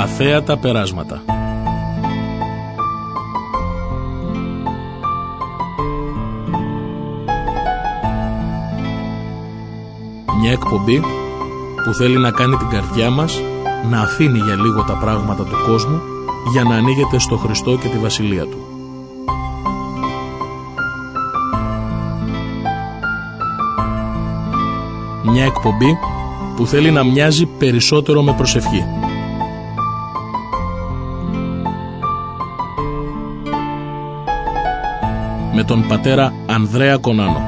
Αθέατα περάσματα. Μια εκπομπή που θέλει να κάνει την καρδιά μας να αφήνει για λίγο τα πράγματα του κόσμου για να ανοίγεται στο Χριστό και τη Βασιλεία Του. Μια εκπομπή που θέλει να μοιάζει περισσότερο με προσευχή. Με τον πατέρα Ανδρέα Κονάνο.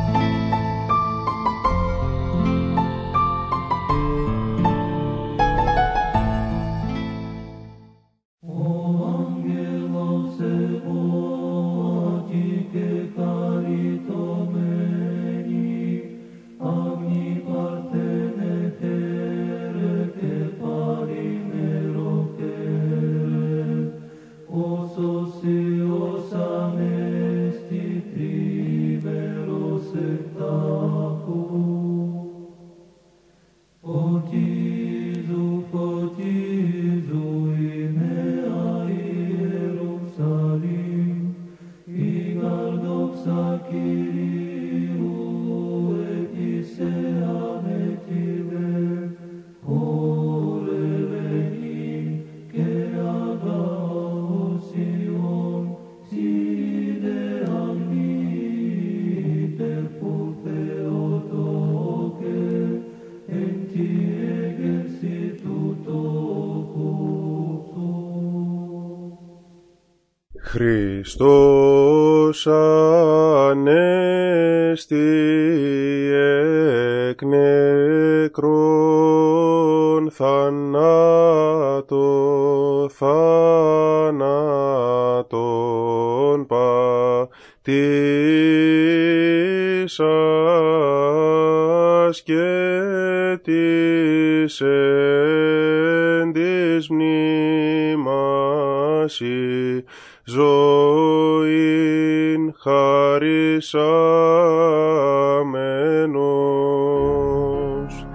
Χριστός ανέστη εκ νεκρών, θάνατον πατήσας και της εν της μνήμας ζωήν χαρισάμενος.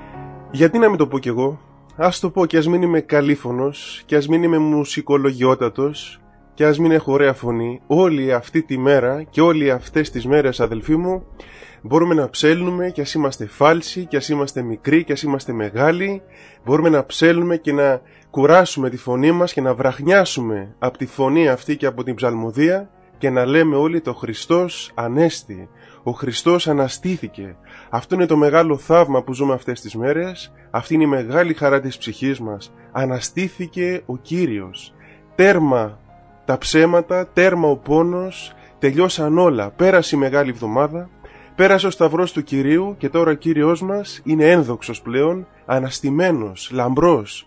Γιατί να μην το πω κι εγώ? Ας το πω, κι ας μην είμαι καλήφωνος, κι ας μην είμαι μουσικολογιότατος, κι ας μην έχω ωραία φωνή. Όλη αυτή τη μέρα και όλοι αυτές τις μέρες, αδελφοί μου, μπορούμε να ψέλνουμε, κι ας είμαστε φάλσοι, κι ας είμαστε μικροί, κι ας είμαστε μεγάλοι. Μπορούμε να ψέλνουμε και να κουράσουμε τη φωνή μας και να βραχνιάσουμε από τη φωνή αυτή και από την ψαλμοδία και να λέμε όλοι το Χριστός Ανέστη. Ο Χριστός αναστήθηκε. Αυτό είναι το μεγάλο θαύμα που ζούμε αυτές τις μέρες. Αυτή είναι η μεγάλη χαρά της ψυχής μας. Αναστήθηκε ο Κύριος. Τέρμα τα ψέματα, τέρμα ο πόνος, τελειώσαν όλα. Πέρασε η Μεγάλη Εβδομάδα, πέρασε ο Σταυρός του Κυρίου και τώρα ο Κύριος μας είναι ένδοξος πλέον, αναστημένος, λαμπρός,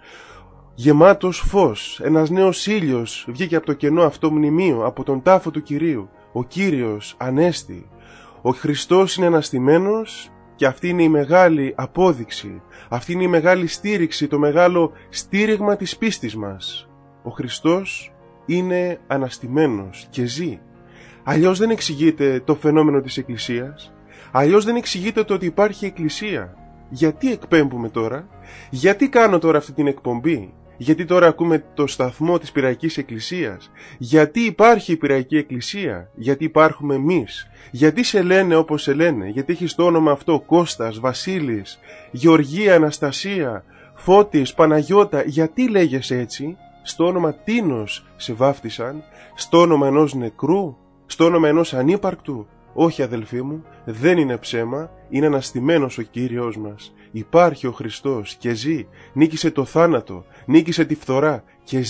γεμάτος φως. Ένας νέος ήλιος βγήκε από το κενό αυτό μνημείο, από τον τάφο του Κυρίου. Ο Κύριος Ανέστη. Ο Χριστός είναι αναστημένος και αυτή είναι η μεγάλη απόδειξη. Αυτή είναι η μεγάλη στήριξη, το μεγάλο στήριγμα της πίστης μας. Ο Χριστός είναι αναστημένος και ζει. Αλλιώς δεν εξηγείται το φαινόμενο της Εκκλησίας. Αλλιώς δεν εξηγείται το ότι υπάρχει Εκκλησία. Γιατί εκπέμπουμε τώρα? Γιατί κάνω τώρα αυτή την εκπομπή? Γιατί τώρα ακούμε το σταθμό της Πειραϊκής Εκκλησίας? Γιατί υπάρχει η Πειραϊκή Εκκλησία? Γιατί υπάρχουμε εμείς? Γιατί σε λένε όπως σε λένε? Γιατί έχεις το όνομα αυτό Κώστας, Βασίλης, Γεωργία, Αναστασία, Φώτης, Παναγιώτα? Γιατί λέγεσαι έτσι? Στο όνομα τίνος σε βάφτισαν? Στο όνομα ενός νεκρού? Στο όνομα ενός ανύπαρκτου? Όχι, αδελφοί μου, δεν είναι ψέμα, είναι αναστημένος ο Κύριος μας. Υπάρχει ο Χριστός και ζει, νίκησε το θάνατο, νίκησε τη φθορά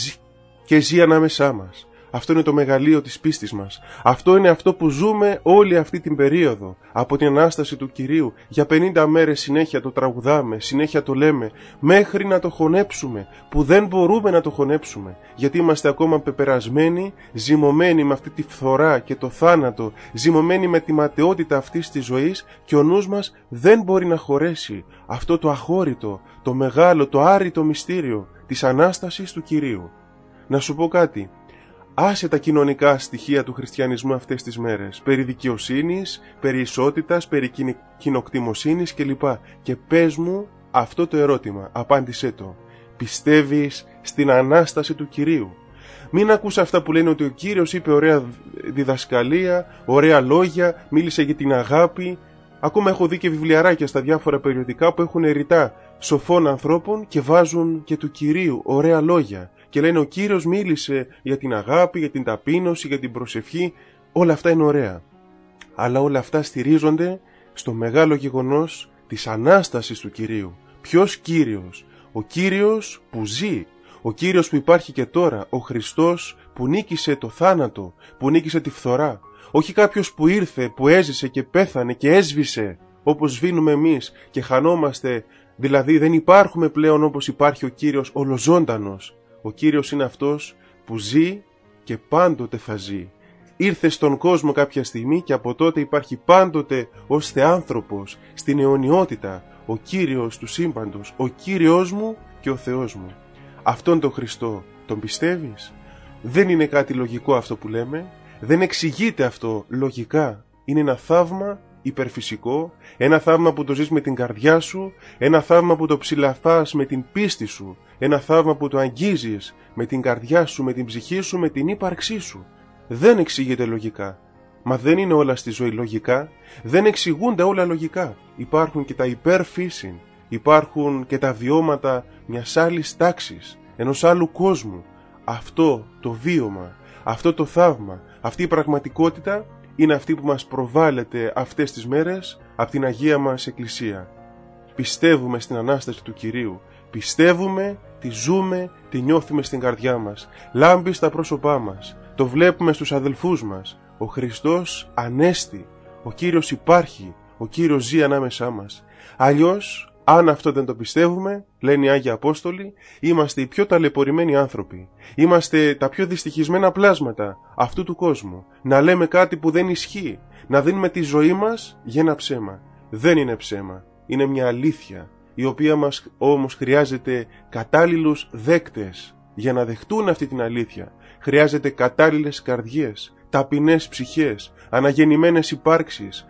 και ζει ανάμεσά μας. Αυτό είναι το μεγαλείο της πίστης μας. Αυτό είναι αυτό που ζούμε όλη αυτή την περίοδο. Από την Ανάσταση του Κυρίου, για 50 μέρες συνέχεια το τραγουδάμε, συνέχεια το λέμε, μέχρι να το χωνέψουμε, που δεν μπορούμε να το χωνέψουμε. Γιατί είμαστε ακόμα πεπερασμένοι, ζυμωμένοι με αυτή τη φθορά και το θάνατο, ζυμωμένοι με τη ματαιότητα αυτής της ζωής και ο νους μας δεν μπορεί να χωρέσει αυτό το αχώρητο, το μεγάλο, το άρρητο μυστήριο της Ανάστασης του Κυρίου. Να σου πω κάτι. Άσε τα κοινωνικά στοιχεία του χριστιανισμού αυτές τις μέρες, περί δικαιοσύνης, περί ισότητας, περί κοινοκτημοσύνης κλπ. Και πες μου αυτό το ερώτημα, απάντησέ το. Πιστεύεις στην Ανάσταση του Κυρίου. Μην ακούς αυτά που λένε ότι ο Κύριος είπε ωραία διδασκαλία, ωραία λόγια, μίλησε για την αγάπη. Ακόμα έχω δει και βιβλιαράκια στα διάφορα περιοδικά που έχουν ρητά σοφών ανθρώπων και βάζουν και του Κυρίου ωραία λόγια. Και λένε ο Κύριος μίλησε για την αγάπη, για την ταπείνωση, για την προσευχή. Όλα αυτά είναι ωραία. Αλλά όλα αυτά στηρίζονται στο μεγάλο γεγονός της Ανάστασης του Κυρίου. Ποιος Κύριος? Ο Κύριος που ζει. Ο Κύριος που υπάρχει και τώρα. Ο Χριστός που νίκησε το θάνατο, που νίκησε τη φθορά. Όχι κάποιος που ήρθε, που έζησε και πέθανε και έσβησε όπως σβήνουμε εμείς και χανόμαστε. Δηλαδή δεν υπάρχουμε πλέον όπως υπάρχει ο Κύριος ολοζώντανος. Ο Κύριος είναι αυτός που ζει και πάντοτε θα ζει. Ήρθε στον κόσμο κάποια στιγμή και από τότε υπάρχει πάντοτε ως θεάνθρωπος στην αιωνιότητα. Ο Κύριος του σύμπαντος, ο Κύριος μου και ο Θεός μου. Αυτόν τον Χριστό τον πιστεύεις? Δεν είναι κάτι λογικό αυτό που λέμε. Δεν εξηγείται αυτό λογικά. Είναι ένα θαύμα υπερφυσικό, ένα θαύμα που το ζεις με την καρδιά σου, ένα θαύμα που το ψηλαφάς με την πίστη σου, ένα θαύμα που το αγγίζεις με την καρδιά σου, με την ψυχή σου, με την ύπαρξή σου. Δεν εξηγείται λογικά. Μα δεν είναι όλα στη ζωή λογικά. Δεν εξηγούνται όλα λογικά. Υπάρχουν και τα υπερφύσιν. Υπάρχουν και τα βιώματα μιας άλλης τάξης, ενός άλλου κόσμου. Αυτό το βίωμα, αυτό το θαύμα, αυτή η πραγματικότητα είναι αυτή που μας προβάλλεται αυτές τις μέρες από την Αγία μας Εκκλησία. Πιστεύουμε στην Ανάσταση του Κυρίου. Πιστεύουμε, τη ζούμε, τη νιώθουμε στην καρδιά μας. Λάμπει στα πρόσωπά μας. Το βλέπουμε στους αδελφούς μας. Ο Χριστός ανέστη. Ο Κύριος υπάρχει. Ο Κύριος ζει ανάμεσά μας. Αλλιώς, αν αυτό δεν το πιστεύουμε, λένε οι Άγιοι Απόστολοι, είμαστε οι πιο ταλαιπωρημένοι άνθρωποι. Είμαστε τα πιο δυστυχισμένα πλάσματα αυτού του κόσμου. Να λέμε κάτι που δεν ισχύει. Να δίνουμε τη ζωή μας για ένα ψέμα. Δεν είναι ψέμα. Είναι μια αλήθεια, η οποία μας όμως χρειάζεται κατάλληλους δέκτες για να δεχτούν αυτή την αλήθεια. Χρειάζεται κατάλληλες καρδιές, ταπεινές ψυχές, αναγεννημένες υπάρξεις,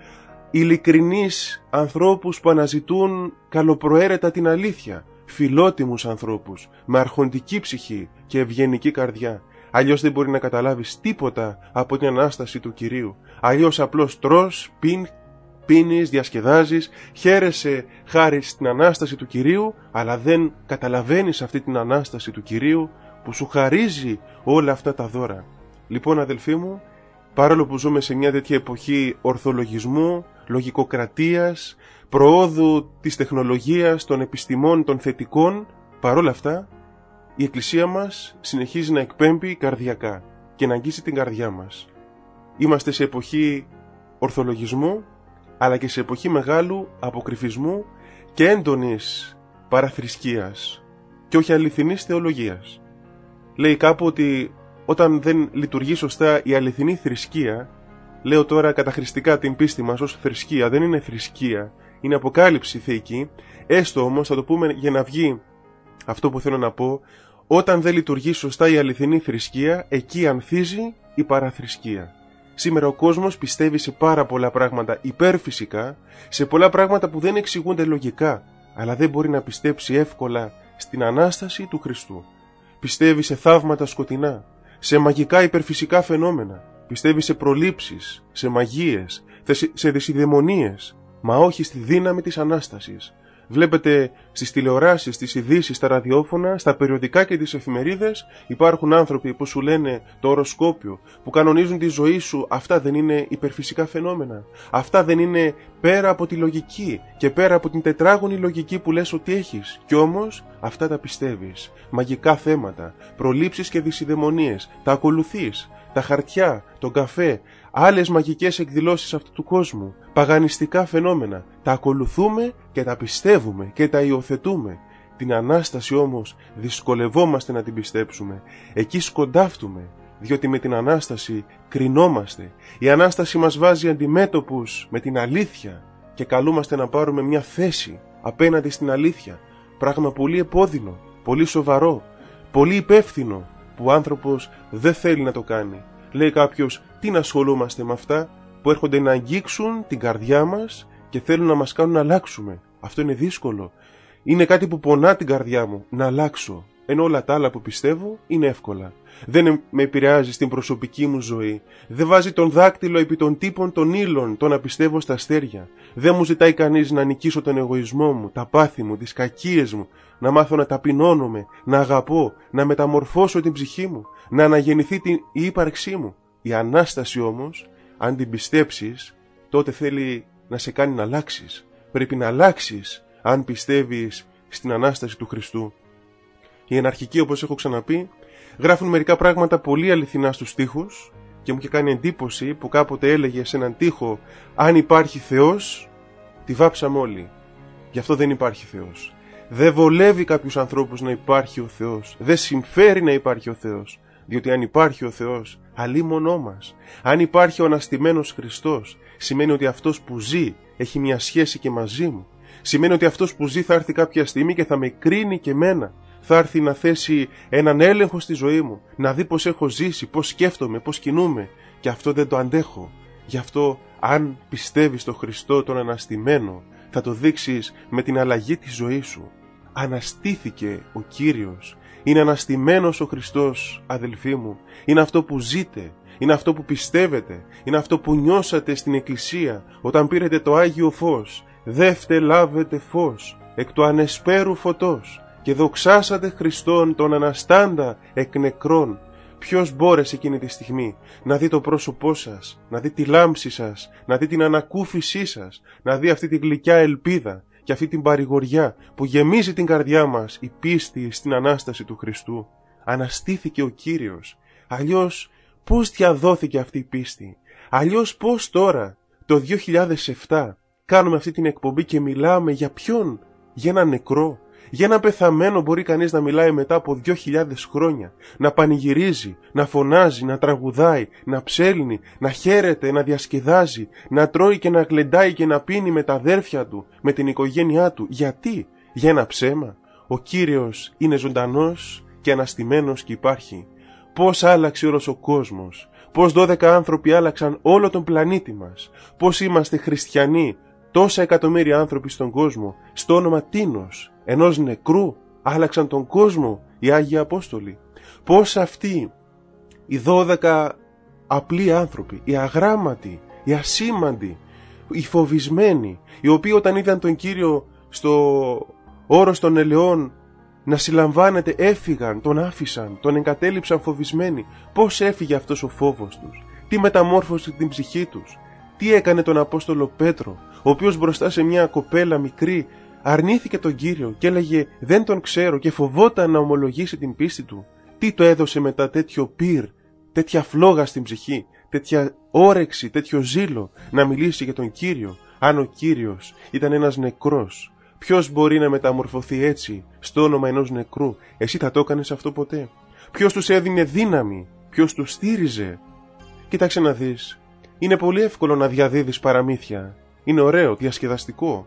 ειλικρινείς ανθρώπους που αναζητούν καλοπροαίρετα την αλήθεια, φιλότιμους ανθρώπους με αρχοντική ψυχή και ευγενική καρδιά. Αλλιώς δεν μπορεί να καταλάβεις τίποτα από την Ανάσταση του Κυρίου. Αλλιώς απλώς τρως, πίνεις, διασκεδάζεις, χαίρεσαι χάρη στην Ανάσταση του Κυρίου, αλλά δεν καταλαβαίνεις αυτή την Ανάσταση του Κυρίου που σου χαρίζει όλα αυτά τα δώρα. Λοιπόν, αδελφοί μου, παρόλο που ζούμε σε μια τέτοια εποχή ορθολογισμού, λογικοκρατίας, προόδου της τεχνολογίας, των επιστημών, των θετικών, παρόλα αυτά, η Εκκλησία μας συνεχίζει να εκπέμπει καρδιακά και να αγγίσει την καρδιά μας. Είμαστε σε εποχή ορθολογισμού, αλλά και σε εποχή μεγάλου αποκρυφισμού και έντονης παραθρησκείας και όχι αληθινής θεολογίας. Λέει κάπου ότι όταν δεν λειτουργεί σωστά η αληθινή θρησκεία, λέω τώρα καταχρηστικά την πίστη μας ως θρησκεία, δεν είναι θρησκεία, είναι αποκάλυψη θεϊκή, έστω όμως θα το πούμε για να βγει αυτό που θέλω να πω, όταν δεν λειτουργεί σωστά η αληθινή θρησκεία, εκεί ανθίζει η παραθρησκεία. Σήμερα ο κόσμος πιστεύει σε πάρα πολλά πράγματα υπερφυσικά, σε πολλά πράγματα που δεν εξηγούνται λογικά, αλλά δεν μπορεί να πιστέψει εύκολα στην Ανάσταση του Χριστού. Πιστεύει σε θαύματα σκοτεινά, σε μαγικά υπερφυσικά φαινόμενα, πιστεύει σε προλήψεις, σε μαγείες, σε δυσιδαιμονίες, μα όχι στη δύναμη της Ανάστασης. Βλέπετε στις τηλεοράσεις, στις ειδήσεις, στα ραδιόφωνα, στα περιοδικά και τις εφημερίδες υπάρχουν άνθρωποι που σου λένε το οροσκόπιο, που κανονίζουν τη ζωή σου. Αυτά δεν είναι υπερφυσικά φαινόμενα. Αυτά δεν είναι πέρα από τη λογική και πέρα από την τετράγωνη λογική που λες ότι έχεις. Κι όμως αυτά τα πιστεύεις. Μαγικά θέματα, προλήψεις και δυσιδαιμονίες, τα ακολουθείς. Τα χαρτιά, τον καφέ, άλλες μαγικές εκδηλώσεις αυτού του κόσμου, παγανιστικά φαινόμενα, τα ακολουθούμε και τα πιστεύουμε και τα υιοθετούμε. Την Ανάσταση όμως δυσκολευόμαστε να την πιστέψουμε. Εκεί σκοντάφτουμε, διότι με την Ανάσταση κρινόμαστε. Η Ανάσταση μας βάζει αντιμέτωπους με την αλήθεια και καλούμαστε να πάρουμε μια θέση απέναντι στην αλήθεια. Πράγμα πολύ επώδυνο, πολύ σοβαρό, πολύ υπεύθυνο, που ο άνθρωπος δεν θέλει να το κάνει. Λέει κάποιος, τι να ασχολούμαστε με αυτά που έρχονται να αγγίξουν την καρδιά μας και θέλουν να μας κάνουν να αλλάξουμε. Αυτό είναι δύσκολο. Είναι κάτι που πονά την καρδιά μου, να αλλάξω. ενώ όλα τα άλλα που πιστεύω είναι εύκολα. Δεν με επηρεάζει στην προσωπική μου ζωή. Δεν βάζει τον δάκτυλο επί των τύπων των ύλων το να πιστεύω στα αστέρια. Δεν μου ζητάει κανείς να νικήσω τον εγωισμό μου, τα πάθη μου, τις κακίες μου, να μάθω να ταπεινώνομαι, να αγαπώ, να μεταμορφώσω την ψυχή μου, να αναγεννηθεί η ύπαρξή μου. Η Ανάσταση όμως, αν την πιστέψεις, τότε θέλει να σε κάνει να αλλάξεις. Πρέπει να αλλάξεις αν πιστεύεις στην Ανάσταση του Χριστού. Οι εναρχικοί, όπως έχω ξαναπεί, γράφουν μερικά πράγματα πολύ αληθινά στους στίχους και μου είχε κάνει εντύπωση που κάποτε έλεγε σε έναν τοίχο «Αν υπάρχει Θεός, τη βάψαμε όλοι». Γι' αυτό δεν υπάρχει Θεός. Δεν βολεύει κάποιους ανθρώπους να υπάρχει ο Θεός. Δεν συμφέρει να υπάρχει ο Θεός. Διότι αν υπάρχει ο Θεός, αλίμονό μας. Αν υπάρχει ο αναστημένος Χριστός, σημαίνει ότι αυτός που ζει έχει μια σχέση και μαζί μου. Σημαίνει ότι αυτός που ζει θα έρθει κάποια στιγμή και θα με κρίνει και εμένα. Θα έρθει να θέσει έναν έλεγχο στη ζωή μου, να δει πώς έχω ζήσει, πώς σκέφτομαι, πώς κινούμαι. Και αυτό δεν το αντέχω. Γι' αυτό, αν πιστεύεις στον Χριστό τον αναστημένο, θα το δείξεις με την αλλαγή της ζωής σου. Αναστήθηκε ο Κύριος. Είναι αναστημένος ο Χριστός, αδελφοί μου. Είναι αυτό που ζείτε. Είναι αυτό που πιστεύετε. Είναι αυτό που νιώσατε στην Εκκλησία όταν πήρετε το Άγιο Φως. Δεύτε λάβετε φως εκ του ανεσπέρου φωτός και δοξάσατε Χριστόν τον αναστάντα εκ νεκρών. Ποιος μπόρεσε εκείνη τη στιγμή να δει το πρόσωπό σας, να δει τη λάμψη σας, να δει την ανακούφισή σας, να δει αυτή τη γλυκιά ελπίδα και αυτή την παρηγοριά που γεμίζει την καρδιά μας, η πίστη στην Ανάσταση του Χριστού. Αναστήθηκε ο Κύριος. Αλλιώς πώς διαδόθηκε αυτή η πίστη? Αλλιώς πώς τώρα, το 2007, κάνουμε αυτή την εκπομπή και μιλάμε για ποιον? Για έναν νεκρό? Για έναν πεθαμένο μπορεί κανείς να μιλάει μετά από 2000 χρόνια, να πανηγυρίζει, να φωνάζει, να τραγουδάει, να ψέλνει, να χαίρεται, να διασκεδάζει, να τρώει και να γλεντάει και να πίνει με τα αδέρφια του, με την οικογένειά του. Γιατί? Για ένα ψέμα? Ο Κύριος είναι ζωντανός και αναστημένος και υπάρχει. Πώς άλλαξε όλος ο κόσμος, πώς 12 άνθρωποι άλλαξαν όλο τον πλανήτη μας, πώς είμαστε χριστιανοί, τόσα εκατομμύρια άνθρωποι στον κόσμο, στο όνομα τίνος, ενός νεκρού, άλλαξαν τον κόσμο οι Άγιοι Απόστολοι. Πώς αυτοί οι 12 απλοί άνθρωποι, οι αγράμματοι, οι ασήμαντοι, οι φοβισμένοι, οι οποίοι όταν είδαν τον Κύριο στο όρος των ελαιών να συλλαμβάνεται, έφυγαν, τον άφησαν, τον εγκατέλειψαν φοβισμένοι. Πώς έφυγε αυτός ο φόβος τους? Τι μεταμόρφωσε την ψυχή τους? Τι έκανε τον Απόστολο Πέτρο, ο οποίος μπροστά σε μια κοπέλα μικρή αρνήθηκε τον Κύριο και έλεγε «Δεν τον ξέρω» και φοβόταν να ομολογήσει την πίστη του? Τι το έδωσε μετά τέτοιο πυρ, τέτοια φλόγα στην ψυχή, τέτοια όρεξη, τέτοιο ζήλο να μιλήσει για τον Κύριο? Αν ο Κύριος ήταν ένας νεκρός, ποιος μπορεί να μεταμορφωθεί έτσι στο όνομα ενός νεκρού? Εσύ θα το έκανες αυτό ποτέ? Ποιος τους έδινε δύναμη? Ποιος τους στήριζε? Κοίταξε να δεις. Είναι πολύ εύκολο να διαδίδεις παραμύθια. Είναι ωραίο, διασκεδαστικό.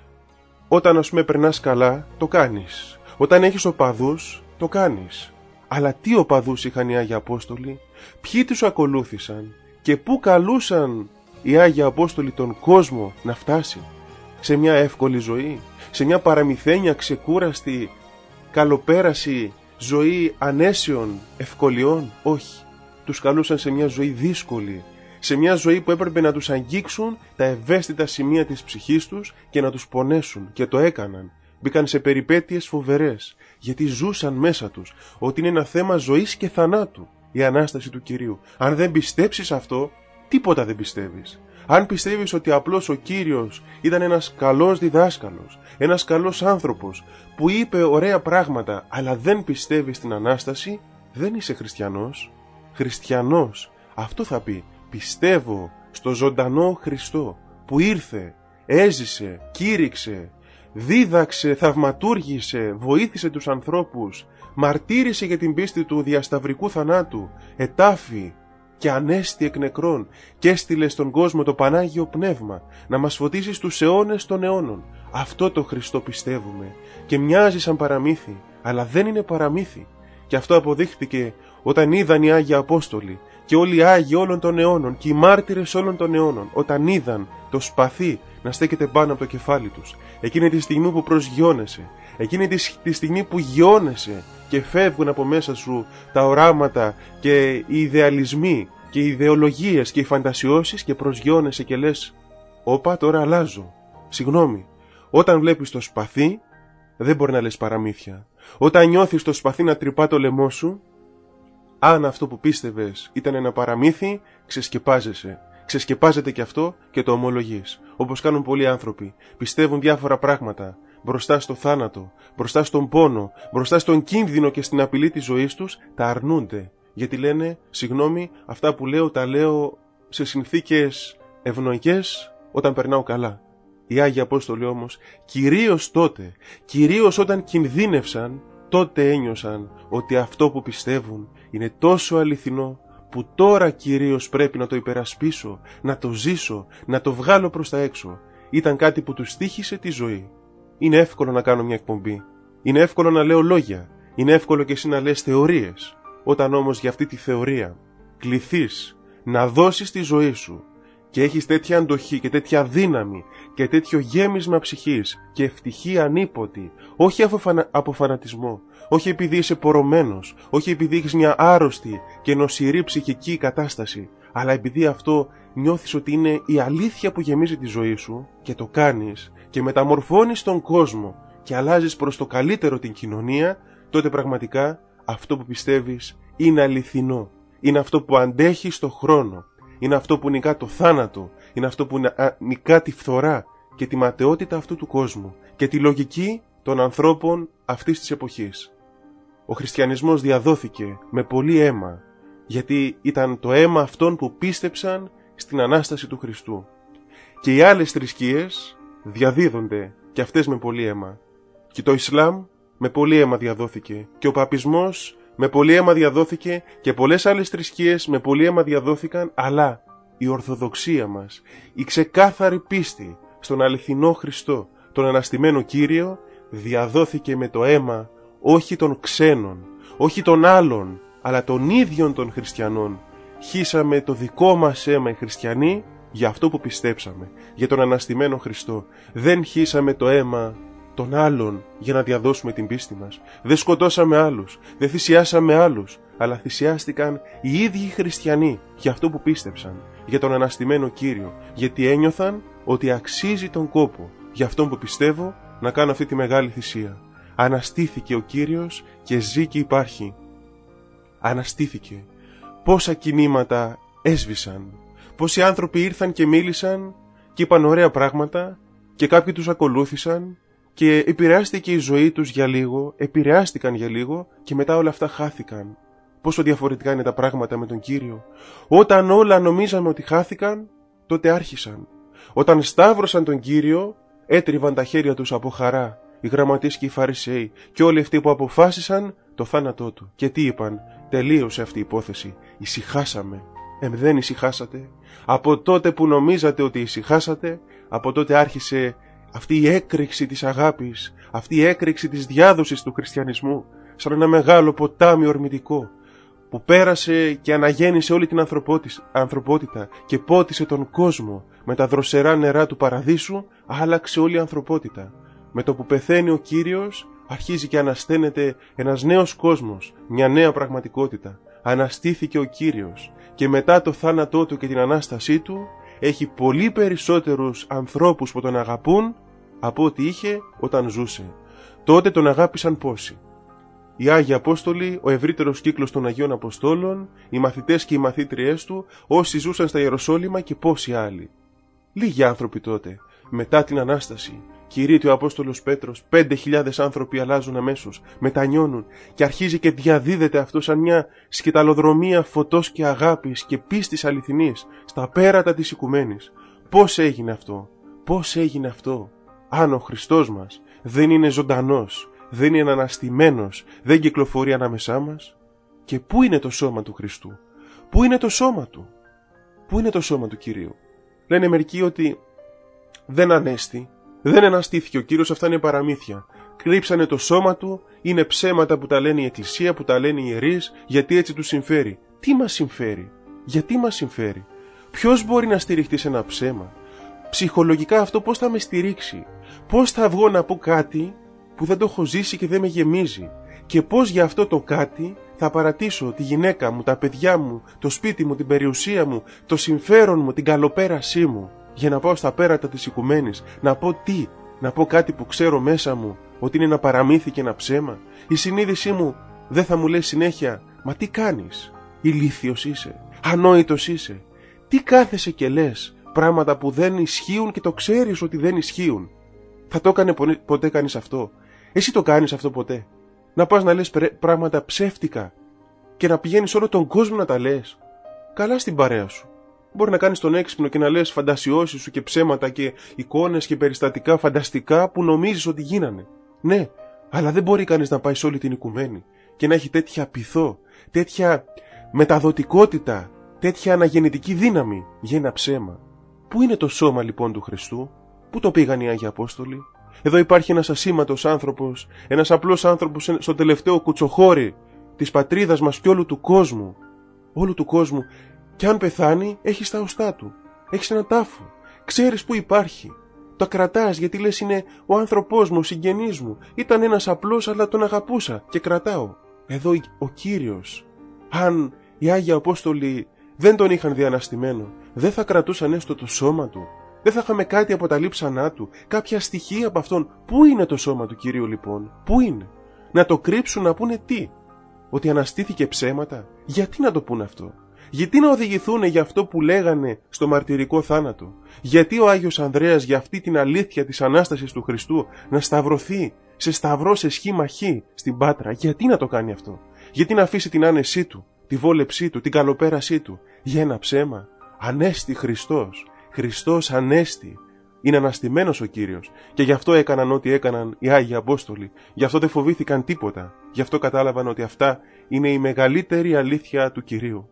Όταν ας πούμε περνάς καλά, το κάνεις. Όταν έχεις οπαδούς, το κάνεις. Αλλά τι οπαδούς είχαν οι Άγιοι Απόστολοι? Ποιοι τους ακολούθησαν? Και πού καλούσαν οι Άγιοι Απόστολοι τον κόσμο να φτάσει? Σε μια εύκολη ζωή? Σε μια παραμυθένια, ξεκούραστη, καλοπέραση ζωή ανέσεων ευκολιών? Όχι. Τους καλούσαν σε μια ζωή δύσκολη. Σε μια ζωή που έπρεπε να τους αγγίξουν τα ευαίσθητα σημεία της ψυχής τους και να τους πονέσουν. Και το έκαναν. Μπήκαν σε περιπέτειες φοβερές. Γιατί ζούσαν μέσα τους ότι είναι ένα θέμα ζωής και θανάτου η Ανάσταση του Κυρίου. Αν δεν πιστέψεις αυτό, τίποτα δεν πιστεύεις. Αν πιστεύεις ότι απλώς ο Κύριος ήταν ένας καλός διδάσκαλος, ένας καλός άνθρωπος που είπε ωραία πράγματα, αλλά δεν πιστεύεις στην Ανάσταση, δεν είσαι χριστιανός. Χριστιανός αυτό θα πει: πιστεύω στο ζωντανό Χριστό που ήρθε, έζησε, κήρυξε, δίδαξε, θαυματούργησε, βοήθησε τους ανθρώπους, μαρτύρησε για την πίστη του διασταυρικού θανάτου, ετάφη και ανέστη εκ νεκρών και έστειλε στον κόσμο το Πανάγιο Πνεύμα να μας φωτίσει στους αιώνες των αιώνων. Αυτό το Χριστό πιστεύουμε και μοιάζει σαν παραμύθι, αλλά δεν είναι παραμύθι. Και αυτό αποδείχθηκε όταν είδαν οι Άγιοι Απόστολοι και όλοι οι Άγιοι όλων των αιώνων και οι μάρτυρες όλων των αιώνων, όταν είδαν το σπαθί να στέκεται πάνω από το κεφάλι τους. Εκείνη τη στιγμή που προσγειώνεσαι, εκείνη τη στιγμή που γιώνεσαι και φεύγουν από μέσα σου τα οράματα και οι ιδεαλισμοί και οι ιδεολογίες και οι φαντασιώσεις και προσγειώνεσαι και λες «Όπα, τώρα αλλάζω». Συγγνώμη, όταν βλέπεις το σπαθί δεν μπορεί να λες παραμύθια. Όταν νιώθεις το σπαθί να τρυπά το λαιμό σου, αν αυτό που πίστευες ήταν ένα παραμύθι, ξεσκεπάζεσαι. Ξεσκεπάζεται και αυτό και το ομολογείς. Όπως κάνουν πολλοί άνθρωποι. Πιστεύουν διάφορα πράγματα. Μπροστά στο θάνατο, μπροστά στον πόνο, μπροστά στον κίνδυνο και στην απειλή της ζωής τους, τα αρνούνται. Γιατί λένε, συγγνώμη, αυτά που λέω τα λέω σε συνθήκες ευνοϊκές όταν περνάω καλά. Οι Άγιοι Απόστολοι όμως, κυρίως τότε, κυρίως όταν κινδύνευσαν, τότε ένιωσαν ότι αυτό που πιστεύουν είναι τόσο αληθινό που τώρα κυρίως πρέπει να το υπερασπίσω, να το ζήσω, να το βγάλω προς τα έξω. Ήταν κάτι που τους τύχησε τη ζωή. Είναι εύκολο να κάνω μια εκπομπή. Είναι εύκολο να λέω λόγια. Είναι εύκολο και εσύ να λες θεωρίες. Όταν όμως για αυτή τη θεωρία κληθείς να δώσεις τη ζωή σου και έχεις τέτοια αντοχή και τέτοια δύναμη και τέτοιο γέμισμα ψυχής και ευτυχία ανίποτη, όχι από φανατισμό, όχι επειδή είσαι πορωμένος, όχι επειδή έχεις μια άρρωστη και νοσηρή ψυχική κατάσταση, αλλά επειδή αυτό νιώθεις ότι είναι η αλήθεια που γεμίζει τη ζωή σου και το κάνεις και μεταμορφώνεις τον κόσμο και αλλάζεις προς το καλύτερο την κοινωνία, τότε πραγματικά αυτό που πιστεύεις είναι αληθινό. Είναι αυτό που αντέχει στο χρόνο. Είναι αυτό που νικά το θάνατο. Είναι αυτό που νικά τη φθορά και τη ματαιότητα αυτού του κόσμου και τη λογική των ανθρώπων αυτής της εποχής. Ο χριστιανισμός διαδόθηκε με πολύ αίμα, γιατί ήταν το αίμα αυτών που πίστεψαν στην Ανάσταση του Χριστού. Και οι άλλες θρησκείες διαδίδονται και αυτές με πολύ αίμα. Και το Ισλάμ με πολύ αίμα διαδόθηκε και ο παπισμός με πολύ αίμα διαδόθηκε και πολλές άλλες θρησκείες με πολύ αίμα διαδόθηκαν, αλλά η Ορθοδοξία μας, η ξεκάθαρη πίστη στον αληθινό Χριστό, τον αναστημένο Κύριο, διαδόθηκε με το αίμα όχι των ξένων, όχι των άλλων, αλλά των ίδιων των χριστιανών. Χύσαμε το δικό μας αίμα οι χριστιανοί για αυτό που πιστέψαμε, για τον αναστημένο Χριστό. Δεν χύσαμε το αίμα των άλλων για να διαδώσουμε την πίστη μας. Δεν σκοτώσαμε άλλους, δεν θυσιάσαμε άλλους, αλλά θυσιάστηκαν οι ίδιοι χριστιανοί για αυτό που πίστεψαν, για τον αναστημένο Κύριο, γιατί ένιωθαν ότι αξίζει τον κόπο για αυτόν που πιστεύω να κάνω αυτή τη μεγάλη θυσία. Αναστήθηκε ο Κύριος και ζει και υπάρχει. Αναστήθηκε. Πόσα κινήματα έσβησαν, πόσοι άνθρωποι ήρθαν και μίλησαν και είπαν ωραία πράγματα και κάποιοι τους ακολούθησαν και επηρεάστηκε η ζωή τους για λίγο, επηρεάστηκαν για λίγο και μετά όλα αυτά χάθηκαν. Πόσο διαφορετικά είναι τα πράγματα με τον Κύριο. Όταν όλα νομίζαμε ότι χάθηκαν, τότε άρχισαν. Όταν σταύρωσαν τον Κύριο, έτριβαν τα χέρια τους από χαρά, οι γραμματείς και οι Φαρισαίοι και όλοι αυτοί που αποφάσισαν το θάνατό του. Και τι είπαν? Τελείωσε αυτή η υπόθεση. Ησυχάσαμε. Δεν ησυχάσατε. Από τότε που νομίζατε ότι ησυχάσατε, από τότε άρχισε αυτή η έκρηξη της αγάπης, αυτή η έκρηξη της διάδοσης του χριστιανισμού, σαν ένα μεγάλο ποτάμι ορμητικό, που πέρασε και αναγέννησε όλη την ανθρωπότητα και πότισε τον κόσμο με τα δροσερά νερά του παραδείσου, άλλαξε όλη η ανθρωπότητα. Με το που πεθαίνει ο Κύριος, αρχίζει και ανασταίνεται ένας νέος κόσμος, μια νέα πραγματικότητα. Αναστήθηκε ο Κύριος και μετά το θάνατό του και την Ανάστασή του, έχει πολύ περισσότερους ανθρώπους που τον αγαπούν από ό,τι είχε όταν ζούσε. Τότε τον αγάπησαν πόσοι? Οι Άγιοι Απόστολοι, ο ευρύτερος κύκλος των Αγίων Αποστόλων, οι μαθητές και οι μαθήτριές του, όσοι ζούσαν στα Ιεροσόλυμα και πόσοι άλλοι. Λίγοι άνθρωποι τότε, μετά την Ανάσταση, κηρύττει ο Απόστολος Πέτρος, 5.000 άνθρωποι αλλάζουν αμέσως, μετανιώνουν και αρχίζει και διαδίδεται αυτό σαν μια σκηταλοδρομία φωτός και αγάπης και πίστης αληθινής στα πέρατα της οικουμένης. Πώς έγινε αυτό? Πώς έγινε αυτό? Αν ο Χριστός μας δεν είναι ζωντανός, δεν είναι αναστημένος, δεν κυκλοφορεί ανάμεσά μας? Και πού είναι το σώμα του Χριστού? Πού είναι το σώμα του? Πού είναι το σώμα του Κυρίου? Λένε μερικοί ότι δεν ανέστη, δεν αναστήθηκε ο Κύριος, αυτά είναι παραμύθια. Κρύψανε το σώμα του, είναι ψέματα που τα λένε η Εκκλησία, που τα λένε οι ιερείς, γιατί έτσι τους συμφέρει. Τι μας συμφέρει? Γιατί μας συμφέρει? Ποιος μπορεί να στηριχτεί σε ένα ψέμα? ψυχολογικά αυτό πώς θα με στηρίξει, πώς θα βγω να πω κάτι που δεν το έχω ζήσει και δεν με γεμίζει, και πώς για αυτό το κάτι θα παρατήσω τη γυναίκα μου, τα παιδιά μου, το σπίτι μου, την περιουσία μου, το συμφέρον μου, την καλοπέρασή μου, για να πάω στα πέρατα της οικουμένης, να πω τι, να πω κάτι που ξέρω μέσα μου ότι είναι ένα παραμύθι και ένα ψέμα. Η συνείδησή μου δεν θα μου λέει συνέχεια, μα τι κάνεις, ηλίθιος είσαι, ανόητος είσαι, τι κάθεσαι και λες πράγματα που δεν ισχύουν και το ξέρεις ότι δεν ισχύουν. Θα το έκανε ποτέ κανείς αυτό? Εσύ το κάνεις αυτό ποτέ? Να πας να λες πράγματα ψεύτικα και να πηγαίνεις όλο τον κόσμο να τα λες? Καλά στην παρέα σου. Μπορεί να κάνεις τον έξυπνο και να λες φαντασιώσεις σου και ψέματα και εικόνες και περιστατικά φανταστικά που νομίζεις ότι γίνανε. Ναι, αλλά δεν μπορεί κανείς να πάει σε όλη την οικουμένη και να έχει τέτοια πειθό, τέτοια μεταδοτικότητα, τέτοια αναγεννητική δύναμη για ένα ψέμα. Πού είναι το σώμα λοιπόν του Χριστού? Πού το πήγαν οι Άγιοι Απόστολοι? Εδώ υπάρχει ένας ασήμαντος άνθρωπος, ένας απλός άνθρωπος στο τελευταίο κουτσοχώρι της πατρίδας μας και όλου του κόσμου, και αν πεθάνει έχεις τα οστά του, έχεις ένα τάφο, ξέρεις που υπάρχει, το κρατάς γιατί λες είναι ο άνθρωπός μου, ο συγγενής μου, ήταν ένας απλός αλλά τον αγαπούσα και κρατάω. Εδώ ο Κύριος, αν οι Άγιοι Απόστολοι δεν τον είχαν διαναστημένο, δεν θα κρατούσαν έστω το σώμα του? Δεν θα είχαμε κάτι από τα λείψανά του, κάποια στοιχεία από αυτόν? Πού είναι το σώμα του Κυρίου λοιπόν? Πού είναι? Να το κρύψουν, να πούνε τι? Ότι αναστήθηκε ψέματα? Γιατί να το πούνε αυτό? Γιατί να οδηγηθούν για αυτό που λέγανε στο μαρτυρικό θάνατο? Γιατί ο Άγιος Ανδρέας για αυτή την αλήθεια της Ανάστασης του Χριστού να σταυρωθεί σε σταυρό σε σχήμα Χ στην Πάτρα? Γιατί να το κάνει αυτό? Γιατί να αφήσει την άνεσή του, τη βόλεψή του, την καλοπέρασή του για ένα ψέμα? Ανέστη Χριστός. Χριστός ανέστη. Είναι αναστημένος ο Κύριος και γι' αυτό έκαναν ό,τι έκαναν οι Άγιοι Απόστολοι. Γι' αυτό δεν φοβήθηκαν τίποτα. Γι' αυτό κατάλαβαν ότι αυτά είναι η μεγαλύτερη αλήθεια του Κυρίου.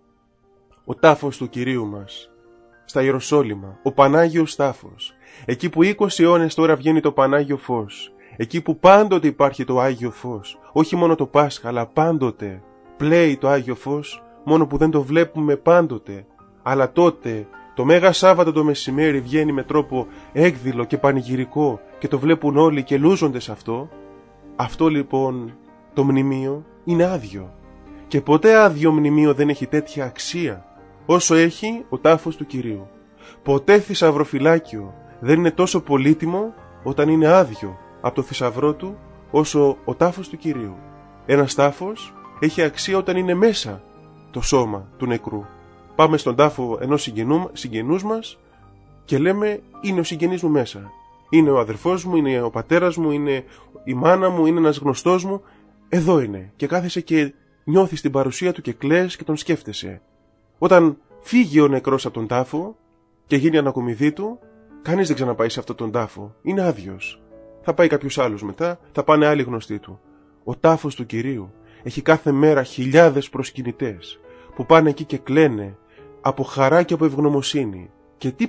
Ο τάφος του Κυρίου μας στα Ιεροσόλυμα, ο Πανάγιος Τάφος, εκεί που 20 αιώνες τώρα βγαίνει το Πανάγιο Φως, εκεί που πάντοτε υπάρχει το Άγιο Φως, όχι μόνο το Πάσχα αλλά πάντοτε πλέει το Άγιο Φως, μόνο που δεν το βλέπουμε πάντοτε, αλλά τότε το Μέγα Σάββατο το μεσημέρι βγαίνει με τρόπο έκδηλο και πανηγυρικό και το βλέπουν όλοι και λούζονται σε αυτό. Αυτό λοιπόν το μνημείο είναι άδειο. Και ποτέ άδειο μνημείο δεν έχει τέτοια αξία όσο έχει ο τάφος του Κυρίου. Ποτέ θησαυροφυλάκιο δεν είναι τόσο πολύτιμο όταν είναι άδειο από το θησαυρό του όσο ο τάφος του Κυρίου. Ένας τάφος έχει αξία όταν είναι μέσα το σώμα του νεκρού. Πάμε στον τάφο ενός συγγενούς μας και λέμε είναι ο συγγενής μου μέσα. Είναι ο αδερφός μου, είναι ο πατέρας μου, είναι η μάνα μου, είναι ένας γνωστός μου. Εδώ είναι. Και κάθεσαι και νιώθεις την παρουσία του και κλαις και τον σκέφτεσαι. Όταν φύγει ο νεκρός από τον τάφο και γίνει ανακομιδή του, κανείς δεν ξαναπάει σε αυτόν τον τάφο. Είναι άδειος. Θα πάει κάποιος άλλος μετά, θα πάνε άλλοι γνωστοί του. Ο τάφος του Κυρίου έχει κάθε μέρα χιλιάδες προσκυνητές που πάνε εκεί και κλαίνε από χαρά και από ευγνωμοσύνη. Και τι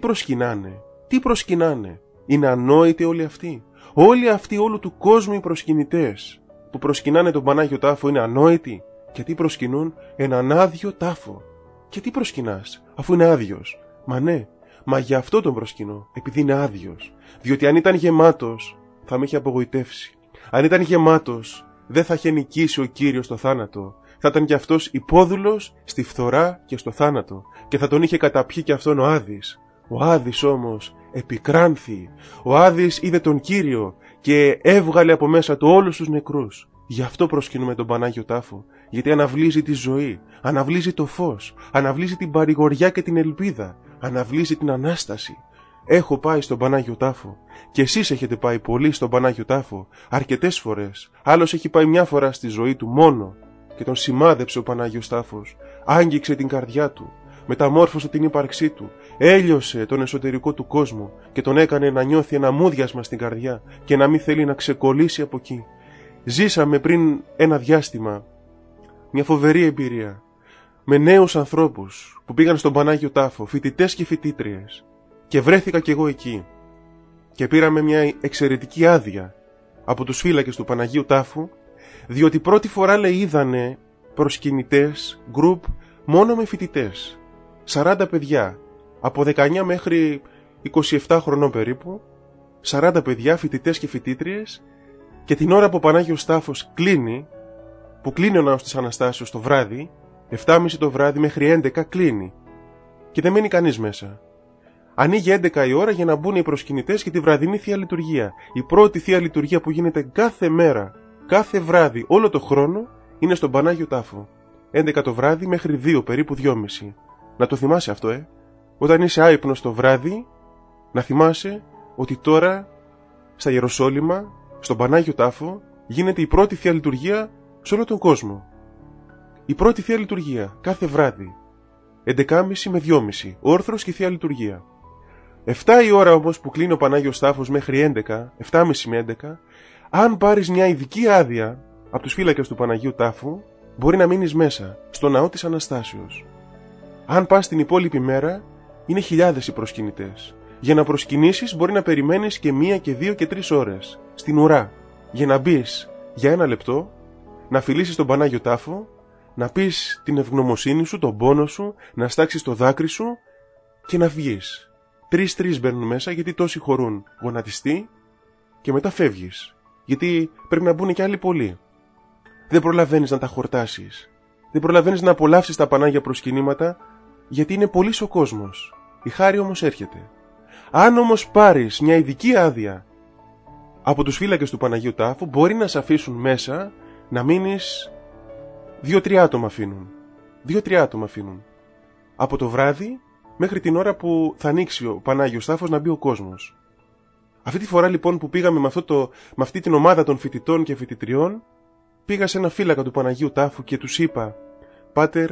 προσκυνάνε? Είναι ανόητοι όλοι αυτοί. Όλοι αυτοί όλου του κόσμου οι προσκυνητές που προσκυνάνε τον Πανάγιο Τάφο είναι ανόητοι? Και τι προσκυνούν? Έναν άδειο τάφο. Και τι προσκυνάς αφού είναι άδειος? Μα ναι, μα γι' αυτό τον προσκυνώ, επειδή είναι άδειος. Διότι αν ήταν γεμάτος θα με είχε απογοητεύσει. Αν ήταν γεμάτος δεν θα είχε νικήσει ο Κύριος το θάνατο. Θα ήταν κι αυτός υπόδουλος στη φθορά και στο θάνατο και θα τον είχε καταπιεί κι αυτόν ο Άδης. Ο Άδης όμως επικράνθη. Ο Άδης είδε τον Κύριο και έβγαλε από μέσα του όλους τους νεκρούς. Γι' αυτό προσκυνούμε τον Πανάγιο Τάφο, γιατί αναβλύζει τη ζωή, αναβλύζει το φως, αναβλύζει την παρηγοριά και την ελπίδα, αναβλύζει την Ανάσταση. Έχω πάει στον Πανάγιο Τάφο και εσείς έχετε πάει πολύ στον Πανάγιο Τάφο, αρκετές φορές. Άλλος έχει πάει μια φορά στη ζωή του μόνο και τον σημάδεψε ο Πανάγιος Τάφος, άγγιξε την καρδιά του, μεταμόρφωσε την ύπαρξή του, έλειωσε τον εσωτερικό του κόσμο και τον έκανε να νιώθει ένα μούδιασμα στην καρδιά και να μην θέλει να ξεκολλήσει από εκεί. Ζήσαμε πριν ένα διάστημα μια φοβερή εμπειρία με νέους ανθρώπους που πήγαν στον Πανάγιο Τάφο, φοιτητές και φοιτήτριες, και βρέθηκα κι εγώ εκεί και πήραμε μια εξαιρετική άδεια από τους φύλακες του Παναγίου Τάφου, διότι πρώτη φορά είδανε προσκυνητές, γκρουπ μόνο με φοιτητές, 40 παιδιά από 19 μέχρι 27 χρονών περίπου, 40 παιδιά, φοιτητές και φοιτήτριες, και την ώρα που ο Πανάγιος Τάφος κλείνει, που κλείνει ο ναός της Αναστάσεως το βράδυ, 7.30 το βράδυ μέχρι 11 κλείνει και δεν μένει κανείς μέσα. Ανοίγει 11 η ώρα για να μπουν οι προσκυνητές και τη βραδινή Θεία Λειτουργία. Η πρώτη Θεία Λειτουργία που γίνεται κάθε μέρα, κάθε βράδυ, όλο το χρόνο, είναι στον Πανάγιο Τάφο. 11 το βράδυ μέχρι 2, περίπου 2.30. Να το θυμάσαι αυτό, Όταν είσαι άυπνος το βράδυ, να θυμάσαι ότι τώρα στα Ιεροσόλυμα, στον Πανάγιο Τάφο, γίνεται η πρώτη Θεία Λειτουργία σε όλο τον κόσμο. Η πρώτη Θεία Λειτουργία, κάθε βράδυ. 11.30 με 2.30, όρθρος και Θεία Λειτουργία. 7 η ώρα όμως που κλείνει ο Πανάγιος Τάφος μέχρι 11, 7.30 με 11, αν πάρεις μια ειδική άδεια από τους φύλακες του Παναγίου Τάφου, μπορεί να μείνεις μέσα, στο ναό της Αναστάσεως. Αν πας την υπόλοιπη μέρα, είναι χιλιάδες οι προσκυνητές. Για να προσκυνήσεις μπορεί να περιμένεις και 1 και 2 και 3 ώρες, στην ουρά, για να μπεις για 1 λεπτό, να φιλήσεις τον Πανάγιο Τάφο, να πεις την ευγνωμοσύνη σου, τον πόνο σου, να στάξεις το δάκρυ σου και να βγεις. 3-3 μπαίνουν μέσα γιατί τόσοι χωρούν γονατιστοί και μετά φεύγεις. Γιατί πρέπει να μπουν και άλλοι πολλοί. Δεν προλαβαίνεις να τα χορτάσεις. Δεν προλαβαίνεις να απολαύσεις τα Πανάγια προσκυνήματα γιατί είναι πολύς ο κόσμος. Η χάρη όμως έρχεται. Αν όμως πάρεις μια ειδική άδεια από τους φύλακες του Παναγίου Τάφου, μπορεί να σε αφήσουν μέσα να μείνεις 2-3 άτομα αφήνουν. 2-3 άτομα αφήνουν. Από το βράδυ μέχρι την ώρα που θα ανοίξει ο Πανάγιος Τάφος να μπει ο κόσμος. Αυτή τη φορά λοιπόν που πήγαμε με αυτή την ομάδα των φοιτητών και φοιτητριών, πήγα σε ένα φύλακα του Παναγίου Τάφου και τους είπα: «Πάτερ,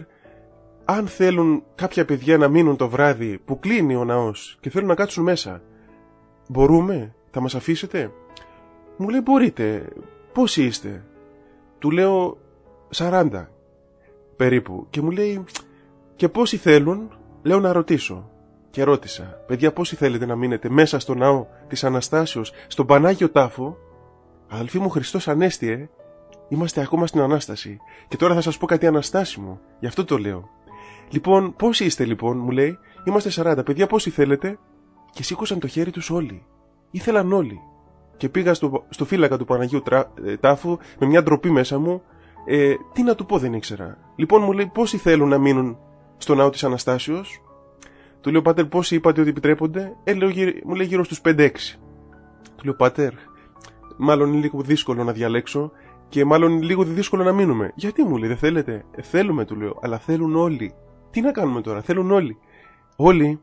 αν θέλουν κάποια παιδιά να μείνουν το βράδυ που κλείνει ο ναός και θέλουν να κάτσουν μέσα, μπορούμε, θα μας αφήσετε?» Μου λέει: «Μπορείτε, πόσοι είστε?» Του λέω: 40 περίπου. Και μου λέει: «Και πόσοι θέλουν?» Λέω να ρωτήσω. Και ρώτησα: «Παιδιά, πόσοι θέλετε να μείνετε μέσα στο ναό της Αναστάσεως, στον Πανάγιο Τάφο?» Αδελφοί μου, Χριστός Ανέστη, είμαστε ακόμα στην Ανάσταση. Και τώρα θα σας πω κάτι αναστάσιμο. Γι' αυτό το λέω. Λοιπόν, πόσοι είστε λοιπόν? Μου λέει: «Είμαστε 40. Παιδιά, πόσοι θέλετε?» Και σήκωσαν το χέρι τους όλοι. Ήθελαν όλοι. Και πήγα στο φύλακα του Παναγίου Τάφου με μια ντροπή μέσα μου. Τι να του πω, δεν ήξερα. Λοιπόν, μου λέει: «Πόσοι θέλουν να μείνουν στο ναό της Αναστάσεως?» Του λέω: «Πάτερ, πόσοι είπατε ότι επιτρέπονται?» Μου λέει: «Γύρω στους 5-6. Του λέω: «Πάτερ, μάλλον είναι λίγο δύσκολο να διαλέξω και μάλλον είναι λίγο δύσκολο να μείνουμε». «Γιατί?» μου λέει: «Δεν θέλετε?» «Θέλουμε», του λέω, «αλλά θέλουν όλοι». «Τι να κάνουμε τώρα? Θέλουν όλοι». Όλοι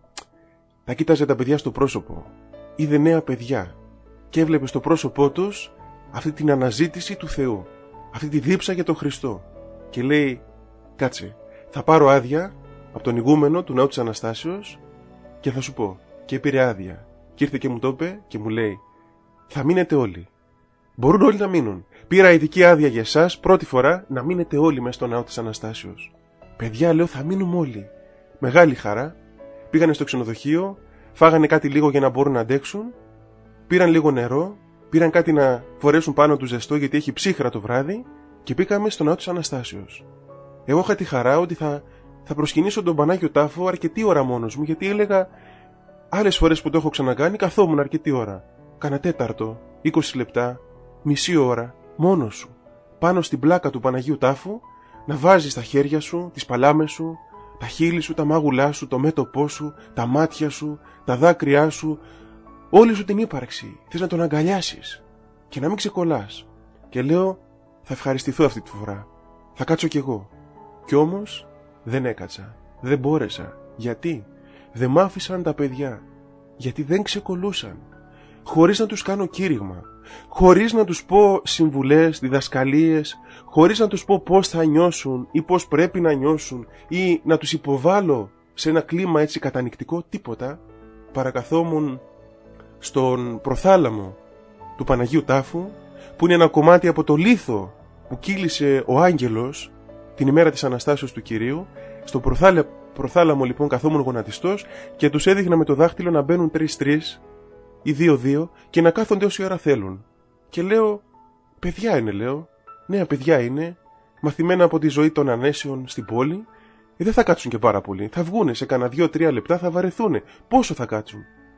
τα κοίταζε τα παιδιά στο πρόσωπο. Είδε νέα παιδιά και έβλεπε στο πρόσωπό τους αυτή την αναζήτηση του Θεού, αυτή τη δίψα για τον Χριστό. Και λέει: «Κάτσε, θα πάρω άδεια από τον ηγούμενο του ναού της Αναστάσεως και θα σου πω». Και πήρε άδεια και ήρθε και μου το είπε και μου λέει: «Θα μείνετε όλοι. Μπορούν όλοι να μείνουν. Πήρα ειδική άδεια για εσάς πρώτη φορά να μείνετε όλοι μέσα στο ναό της Αναστάσεως». «Παιδιά», λέω, «θα μείνουμε όλοι». Μεγάλη χαρά. Πήγανε στο ξενοδοχείο, φάγανε κάτι λίγο για να μπορούν να αντέξουν, πήραν λίγο νερό, πήραν κάτι να φορέσουν πάνω του ζεστό γιατί έχει ψύχρα το βράδυ και πήγαμε στο ναό της Αναστάσεως. Εγώ είχα τη χαρά ότι θα προσκυνήσω τον Πανάγιο Τάφο αρκετή ώρα μόνος μου, γιατί έλεγα άλλες φορές που το έχω ξανακάνει καθόμουν αρκετή ώρα. Κάνα τέταρτο, 20 λεπτά, μισή ώρα, μόνος σου, πάνω στην πλάκα του Παναγίου Τάφου, να βάζεις τα χέρια σου, τις παλάμες σου, τα χείλη σου, τα μάγουλά σου, το μέτωπό σου, τα μάτια σου, τα δάκρυά σου, όλη σου την ύπαρξη. Θες να τον αγκαλιάσεις και να μην ξεκολλάς. Και λέω: θα ευχαριστηθώ αυτή τη φορά. Θα κάτσω κι εγώ. Κι όμως δεν έκατσα. Δεν μπόρεσα. Γιατί? Δεν μ' άφησαν τα παιδιά. Γιατί δεν ξεκολλούσαν. Χωρίς να τους κάνω κήρυγμα. Χωρίς να τους πω συμβουλές, διδασκαλίες. Χωρίς να τους πω πώς θα νιώσουν ή πώς πρέπει να νιώσουν ή να τους υποβάλω σε ένα κλίμα έτσι κατανυκτικό. Τίποτα. Παρακαθόμουν στον προθάλαμο του Παναγίου Τάφου, που είναι ένα κομμάτι από το λίθο που κύλησε ο άγγελος την ημέρα της Αναστάσεως του Κυρίου. Στο προθάλαμο λοιπόν καθόμουν γονατιστός και τους έδειχνα με το δάχτυλο να μπαίνουν 3-3 ή 2-2 και να κάθονται όση ώρα θέλουν. Και λέω: παιδιά είναι, λέω. Νέα παιδιά είναι, μαθημένα από τη ζωή των ανέσεων στην πόλη. Δεν θα κάτσουν και πάρα πολύ. Θα βγούνε σε κανένα 2-3 λεπτά, θα βαρεθούνε. Πόσο θα κάτσουν?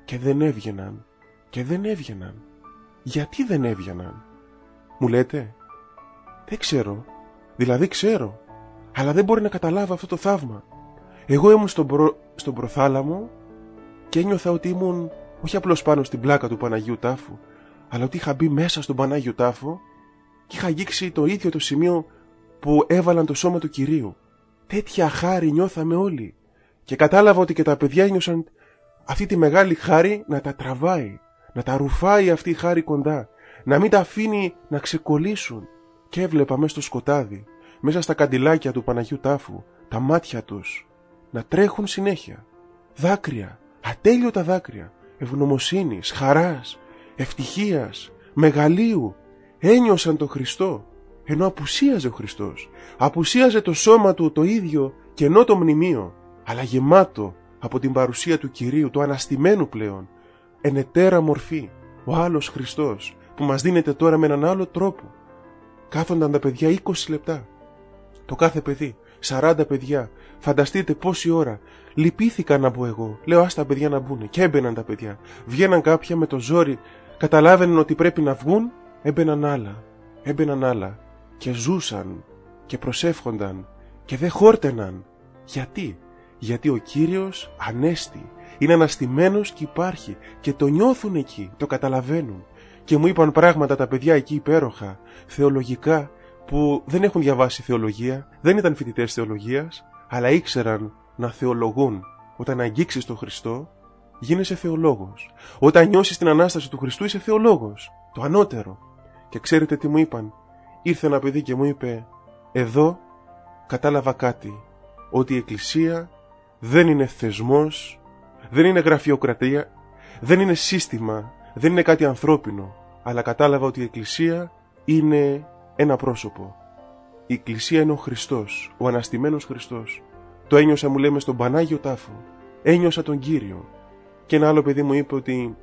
και δεν έβγαιναν και δεν έβγαιναν. Γιατί δεν έβγαιναν? Μου λέτε? Δεν ξέρω. Δηλαδή ξέρω, αλλά δεν μπορεί να καταλάβω αυτό το θαύμα. Εγώ ήμουν στον προθάλαμο και ένιωθα ότι ήμουν όχι απλώς πάνω στην πλάκα του Παναγίου Τάφου, αλλά ότι είχα μπει μέσα στον Πανάγιο Τάφο και είχα αγγίξει το ίδιο το σημείο που έβαλαν το σώμα του Κυρίου. Τέτοια χάρη νιώθαμε όλοι και κατάλαβα ότι και τα παιδιά ένιωσαν αυτή τη μεγάλη χάρη να τα τραβάει, να τα ρουφάει αυτή η χάρη κοντά, να μην τα αφήνει να ξεκολλήσουν. Και έβλεπα μέσα στο σκοτάδι, μέσα στα καντιλάκια του Παναγιού Τάφου, τα μάτια τους να τρέχουν συνέχεια. Δάκρυα, ατέλειωτα δάκρυα, ευγνωμοσύνης, χαράς, ευτυχίας, μεγαλείου. Ένιωσαν τον Χριστό, ενώ απουσίαζε ο Χριστός. Απουσίαζε το σώμα του το ίδιο κενό το μνημείο, αλλά γεμάτο από την παρουσία του Κυρίου, του αναστημένου πλέον, εν ετέρα μορφή, ο άλλος Χριστός, που μας δίνεται τώρα με έναν άλλο τρόπο. Κάθονταν τα παιδιά 20 λεπτά. Το κάθε παιδί, 40 παιδιά. Φανταστείτε πόση ώρα. Λυπήθηκα να μπω εγώ. Λέω ας τα παιδιά να μπουνε. Και έμπαιναν τα παιδιά. Βγαίναν κάποια με το ζόρι. Καταλάβαιναν ότι πρέπει να βγουν. Έμπαιναν άλλα. Έμπαιναν άλλα. Και ζούσαν. Και προσεύχονταν. Και δεν χόρτεναν. Γιατί? Γιατί ο Κύριος ανέστη. Είναι αναστημένος και υπάρχει. Και το νιώθουν εκεί. Το καταλαβαίνουν. Και μου είπαν πράγματα τα παιδιά εκεί υπέροχα, θεολογικά, που δεν έχουν διαβάσει θεολογία, δεν ήταν φοιτητές θεολογίας, αλλά ήξεραν να θεολογούν. Όταν αγγίξεις τον Χριστό, γίνεσαι θεολόγος. Όταν νιώσεις την Ανάσταση του Χριστού, είσαι θεολόγος. Το ανώτερο. Και ξέρετε τι μου είπαν? Ήρθε ένα παιδί και μου είπε, εδώ κατάλαβα κάτι, ότι η Εκκλησία δεν είναι θεσμός, δεν είναι γραφειοκρατία, δεν είναι σύστημα, δεν είναι κάτι ανθρώπινο, αλλά κατάλαβα ότι η Εκκλησία είναι ένα πρόσωπο. Η Εκκλησία είναι ο Χριστός, ο αναστημένος Χριστός. Το ένιωσα, μου λέμε, στον Πανάγιο Τάφο. Ένιωσα τον Κύριο. Και ένα άλλο παιδί μου είπε ότι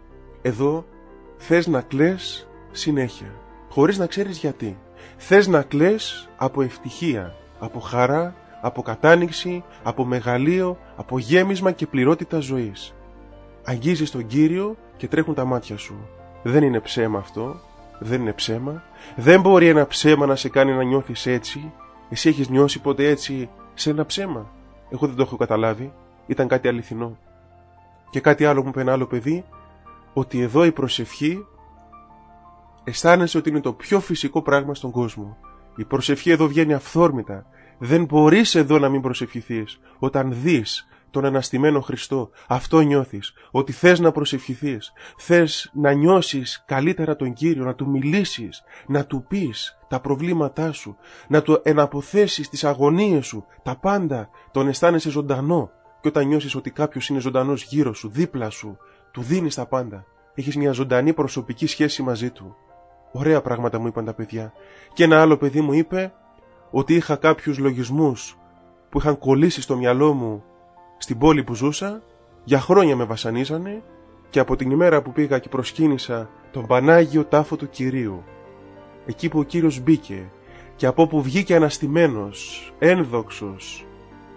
εδώ θες να κλαις συνέχεια, χωρίς να ξέρεις γιατί. Θες να κλαις από ευτυχία, από χαρά, από κατάνοιξη, από μεγαλείο, από γέμισμα και πληρότητα ζωής. Αγγίζεις τον Κύριο και τρέχουν τα μάτια σου. Δεν είναι ψέμα αυτό. Δεν είναι ψέμα. Δεν μπορεί ένα ψέμα να σε κάνει να νιώθεις έτσι. Εσύ έχεις νιώσει ποτέ έτσι σε ένα ψέμα? Εγώ δεν το έχω καταλάβει. Ήταν κάτι αληθινό. Και κάτι άλλο μου είπε ένα άλλο παιδί, ότι εδώ η προσευχή αισθάνεσαι ότι είναι το πιο φυσικό πράγμα στον κόσμο. Η προσευχή εδώ βγαίνει αυθόρμητα. Δεν μπορείς εδώ να μην προσευχηθείς. Όταν δεις τον αναστημένο Χριστό, αυτό νιώθεις, ότι θες να προσευχηθείς, θες να νιώσεις καλύτερα τον Κύριο, να του μιλήσεις, να του πεις τα προβλήματά σου, να του εναποθέσεις τις αγωνίες σου, τα πάντα, τον αισθάνεσαι ζωντανό. Και όταν νιώσεις ότι κάποιος είναι ζωντανός γύρω σου, δίπλα σου, του δίνεις τα πάντα. Έχεις μια ζωντανή προσωπική σχέση μαζί του. Ωραία πράγματα μου είπαν τα παιδιά. Και ένα άλλο παιδί μου είπε ότι είχα κάποιους λογισμούς που είχαν κολλήσει στο μυαλό μου στην πόλη που ζούσα, για χρόνια με βασανίζανε, και από την ημέρα που πήγα και προσκύνησα τον Πανάγιο Τάφο του Κυρίου, εκεί που ο Κύριος μπήκε και από όπου βγήκε αναστημένος, ένδοξος,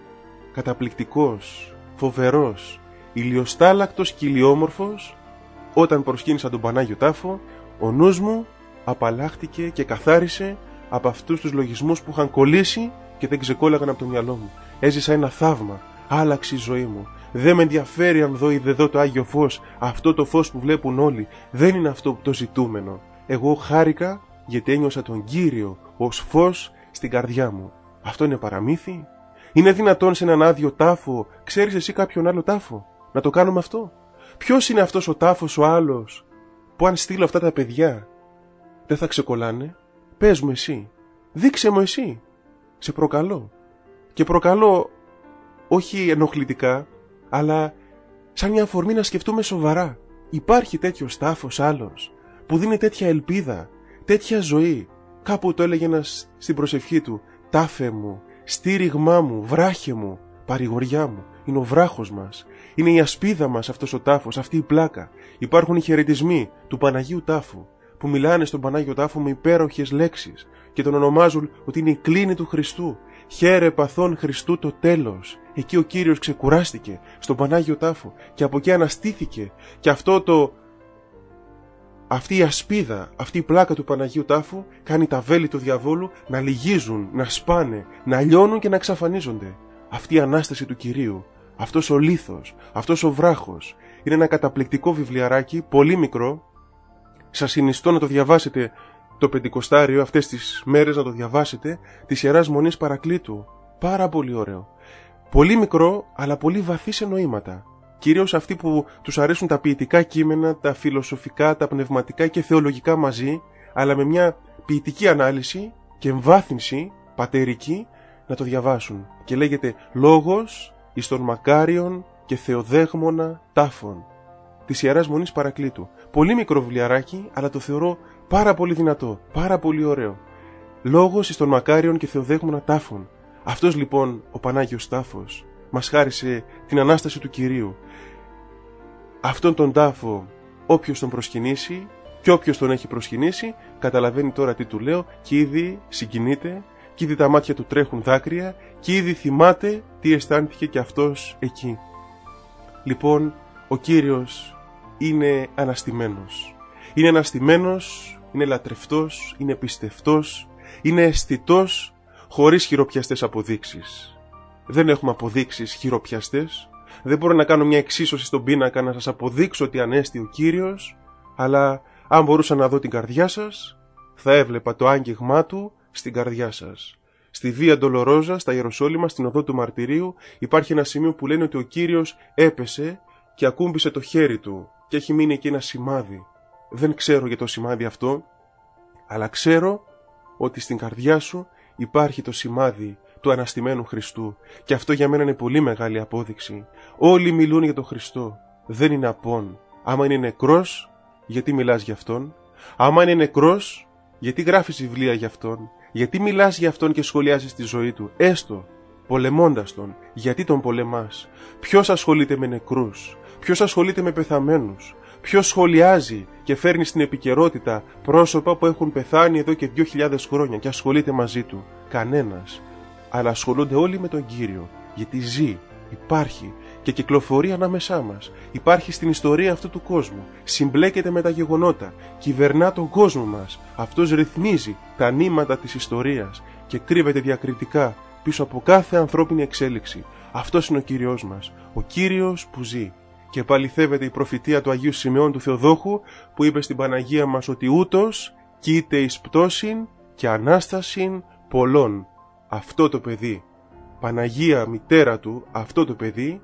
καταπληκτικός, φοβερός, ηλιοστάλακτος και ηλιόμορφος, όταν προσκύνησα τον Πανάγιο Τάφο, ο νους μου απαλλάχτηκε και καθάρισε από αυτούς τους λογισμούς που είχαν κολλήσει και δεν ξεκόλλαγαν από το μυαλό μου. Έζησα ένα θαύμα. Άλλαξε η ζωή μου. Δεν με ενδιαφέρει αν δω ή δεν δω το Άγιο Φως. Αυτό το φως που βλέπουν όλοι δεν είναι αυτό το ζητούμενο. Εγώ χάρηκα γιατί ένιωσα τον Κύριο ως φως στην καρδιά μου. Αυτό είναι παραμύθι? Είναι δυνατόν σε έναν άδειο τάφο? Ξέρεις εσύ κάποιον άλλο τάφο? Να το κάνουμε αυτό? Ποιος είναι αυτός ο τάφος ο άλλος που αν στείλω αυτά τα παιδιά δεν θα ξεκολλάνε? Πες μου εσύ. Δείξε μου εσύ. Σε προκαλώ. Και προκαλώ όχι ενοχλητικά, αλλά σαν μια αφορμή να σκεφτούμε σοβαρά. Υπάρχει τέτοιος τάφος άλλος που δίνει τέτοια ελπίδα, τέτοια ζωή? Κάπου το έλεγε ένας στην προσευχή του, τάφε μου, στήριγμά μου, βράχε μου, παρηγοριά μου. Είναι ο βράχος μας, είναι η ασπίδα μας αυτός ο τάφος, αυτή η πλάκα. Υπάρχουν οι χαιρετισμοί του Παναγίου Τάφου που μιλάνε στον Πανάγιο Τάφο με υπέροχες λέξεις και τον ονομάζουν ότι είναι η κλίνη του Χριστού. Χαίρε παθών Χριστού το τέλος. Εκεί ο Κύριος ξεκουράστηκε στον Πανάγιο Τάφο και από εκεί αναστήθηκε. Και αυτή η ασπίδα, αυτή η πλάκα του Παναγίου Τάφου κάνει τα βέλη του διαβόλου να λυγίζουν, να σπάνε, να λιώνουν και να εξαφανίζονται. Αυτή η Ανάσταση του Κυρίου, αυτός ο λίθος, αυτός ο βράχος, είναι ένα καταπληκτικό βιβλιαράκι, πολύ μικρό. Σας συνιστώ να το διαβάσετε το Πεντηκοστάριο, αυτές τις μέρες να το διαβάσετε, της Ιεράς Μονής Παρακλήτου. Πάρα πολύ ωραίο. Πολύ μικρό, αλλά πολύ βαθύ σε νοήματα. Κυρίως αυτοί που τους αρέσουν τα ποιητικά κείμενα, τα φιλοσοφικά, τα πνευματικά και θεολογικά μαζί, αλλά με μια ποιητική ανάλυση και εμβάθυνση πατερική να το διαβάσουν. Και λέγεται «Λόγος εις των μακάριων και θεοδέγμονα τάφων» της Ιεράς Μονής Παρακλήτου. Πολύ μικρό βιβλιαράκι, αλλά το θεωρώ πάρα πολύ δυνατό, πάρα πολύ ωραίο. Λόγος εις των μακάριων και θεοδέγμονα τάφων. Αυτός λοιπόν ο Πανάγιος Τάφος μας χάρισε την Ανάσταση του Κυρίου. Αυτόν τον τάφο όποιος τον προσκυνήσει και όποιος τον έχει προσκυνήσει καταλαβαίνει τώρα τι του λέω και ήδη συγκινείται και ήδη τα μάτια του τρέχουν δάκρυα και ήδη θυμάται τι αισθάνθηκε και αυτός εκεί. Λοιπόν, ο Κύριος είναι αναστημένος. Είναι αναστημένος, είναι λατρευτός, είναι πιστευτός, είναι αισθητός χωρίς χειροπιαστές αποδείξεις. Δεν έχουμε αποδείξεις χειροπιαστές. Δεν μπορώ να κάνω μια εξίσωση στον πίνακα να σας αποδείξω ότι ανέστη ο Κύριος, αλλά αν μπορούσα να δω την καρδιά σας, θα έβλεπα το άγγιγμά του στην καρδιά σας. Στη Βία Ντολορόζα, στα Ιεροσόλυμα, στην οδό του Μαρτυρίου, υπάρχει ένα σημείο που λένε ότι ο Κύριος έπεσε και ακούμπησε το χέρι του και έχει μείνει εκεί ένα σημάδι. Δεν ξέρω για το σημάδι αυτό, αλλά ξέρω ότι στην καρδιά σου υπάρχει το σημάδι του αναστημένου Χριστού και αυτό για μένα είναι πολύ μεγάλη απόδειξη. Όλοι μιλούν για τον Χριστό, δεν είναι απόν. Άμα είναι νεκρός, γιατί μιλάς για Αυτόν? Άμα είναι νεκρός, γιατί γράφεις βιβλία για Αυτόν? Γιατί μιλάς για Αυτόν και σχολιάζεις τη ζωή του, έστω πολεμώντας Τον? Γιατί Τον πολεμάς? Ποιος ασχολείται με νεκρούς? Ποιος ασχολείται με πεθαμένους? Ποιος σχολιάζει και φέρνει στην επικαιρότητα πρόσωπα που έχουν πεθάνει εδώ και 2.000 χρόνια και ασχολείται μαζί του? Κανένας. Αλλά ασχολούνται όλοι με τον Κύριο, γιατί ζει, υπάρχει και κυκλοφορεί ανάμεσά μας. Υπάρχει στην ιστορία αυτού του κόσμου, συμπλέκεται με τα γεγονότα, κυβερνά τον κόσμο μας. Αυτός ρυθμίζει τα νήματα της ιστορίας και κρύβεται διακριτικά πίσω από κάθε ανθρώπινη εξέλιξη. Αυτός είναι ο Κύριος μας, ο Κύριος που ζει. Και επαληθεύεται η προφητεία του Αγίου Σιμεών του Θεοδόχου που είπε στην Παναγία μας ότι ούτως κοίται εις πτώσιν και ανάστασιν πολλών. Αυτό το παιδί, Παναγία μητέρα του, αυτό το παιδί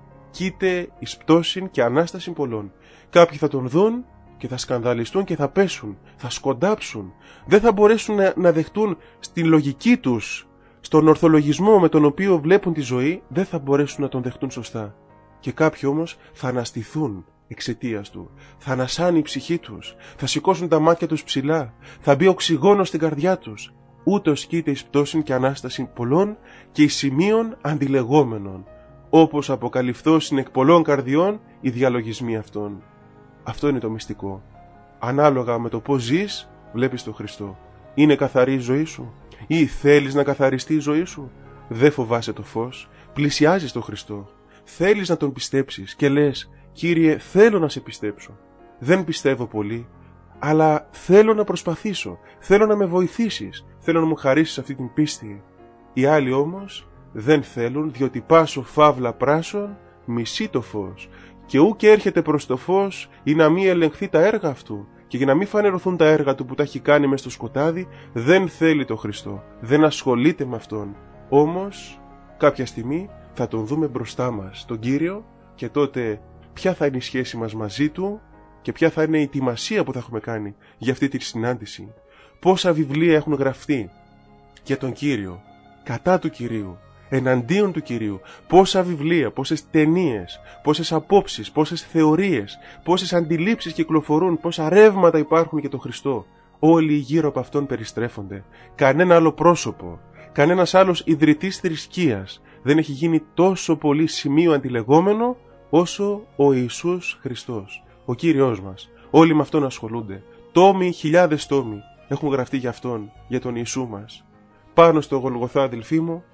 κοίται εις πτώσιν και ανάστασιν πολλών. Κάποιοι θα τον δουν και θα σκανδαλιστούν και θα πέσουν, θα σκοντάψουν. Δεν θα μπορέσουν να δεχτούν στην λογική τους, στον ορθολογισμό με τον οποίο βλέπουν τη ζωή, δεν θα μπορέσουν να τον δεχτούν σωστά. Και κάποιοι όμως θα αναστηθούν εξαιτίας του. Θα ανασάνει η ψυχή τους, θα σηκώσουν τα μάτια τους ψηλά, θα μπει οξυγόνο στην καρδιά τους. Ούτως κοίται εις πτώσιν και ανάστασιν πολλών και εις σημείων αντιλεγόμενων, όπως αποκαλυφθώ εκ πολλών καρδιών οι διαλογισμοί αυτών. Αυτό είναι το μυστικό. Ανάλογα με το πώς ζεις, βλέπεις τον Χριστό. Είναι καθαρή η ζωή σου ή θέλεις να καθαριστεί η ζωή σου? Δεν φοβάσαι το φως, πλησιάζεις τον Χριστό. Θέλεις να τον πιστέψεις και λες, Κύριε, θέλω να σε πιστέψω. Δεν πιστεύω πολύ, αλλά θέλω να προσπαθήσω, θέλω να με βοηθήσεις, θέλω να μου χαρίσεις αυτή την πίστη. Οι άλλοι όμως δεν θέλουν, διότι πάσο φαύλα πράσον μισεί το φως και ούκ έρχεται προς το φως ή να μην ελεγχθεί τα έργα αυτού και για να μην φανερωθούν τα έργα του που τα έχει κάνει μες στο σκοτάδι, δεν θέλει το Χριστό, δεν ασχολείται με Αυτόν. Όμως κάποια στιγμή θα τον δούμε μπροστά μας, τον Κύριο, και τότε ποια θα είναι η σχέση μας μαζί του και ποια θα είναι η ετοιμασία που θα έχουμε κάνει για αυτή τη συνάντηση. Πόσα βιβλία έχουν γραφτεί για τον Κύριο, κατά του Κυρίου, εναντίον του Κυρίου. Πόσα βιβλία, πόσες ταινίες, πόσες απόψεις, πόσες θεωρίες, πόσες αντιλήψεις κυκλοφορούν, πόσα ρεύματα υπάρχουν για τον Χριστό. Όλοι γύρω από Αυτόν περιστρέφονται. Κανένα άλλο πρόσωπο, κανένας άλλος ιδρυτής θρησκείας δεν έχει γίνει τόσο πολύ σημείο αντιλεγόμενο όσο ο Ιησούς Χριστός, ο Κύριος μας. Όλοι με Αυτόν ασχολούνται. Τόμοι, χιλιάδες τόμοι έχουν γραφτεί για Αυτόν, για τον Ιησού μας. Πάνω στο Γολγοθά, αδελφοί μου,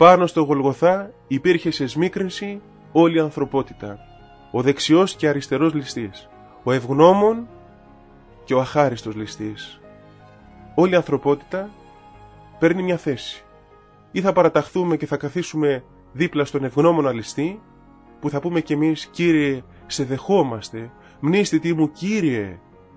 Πάνω στο Γολγοθά υπήρχε σε σμίκρινση όλη η ανθρωπότητα. Ο δεξιός και αριστερός ληστής. Ο ευγνώμων και ο αχάριστος ληστής. Όλη η ανθρωπότητα παίρνει μια θέση. Ή θα παραταχθούμε και θα καθίσουμε δίπλα στον ευγνώμονα ληστή, που θα πούμε κι εμείς, Κύριε, σε δεχόμαστε, μνήστητή μου Κύριε.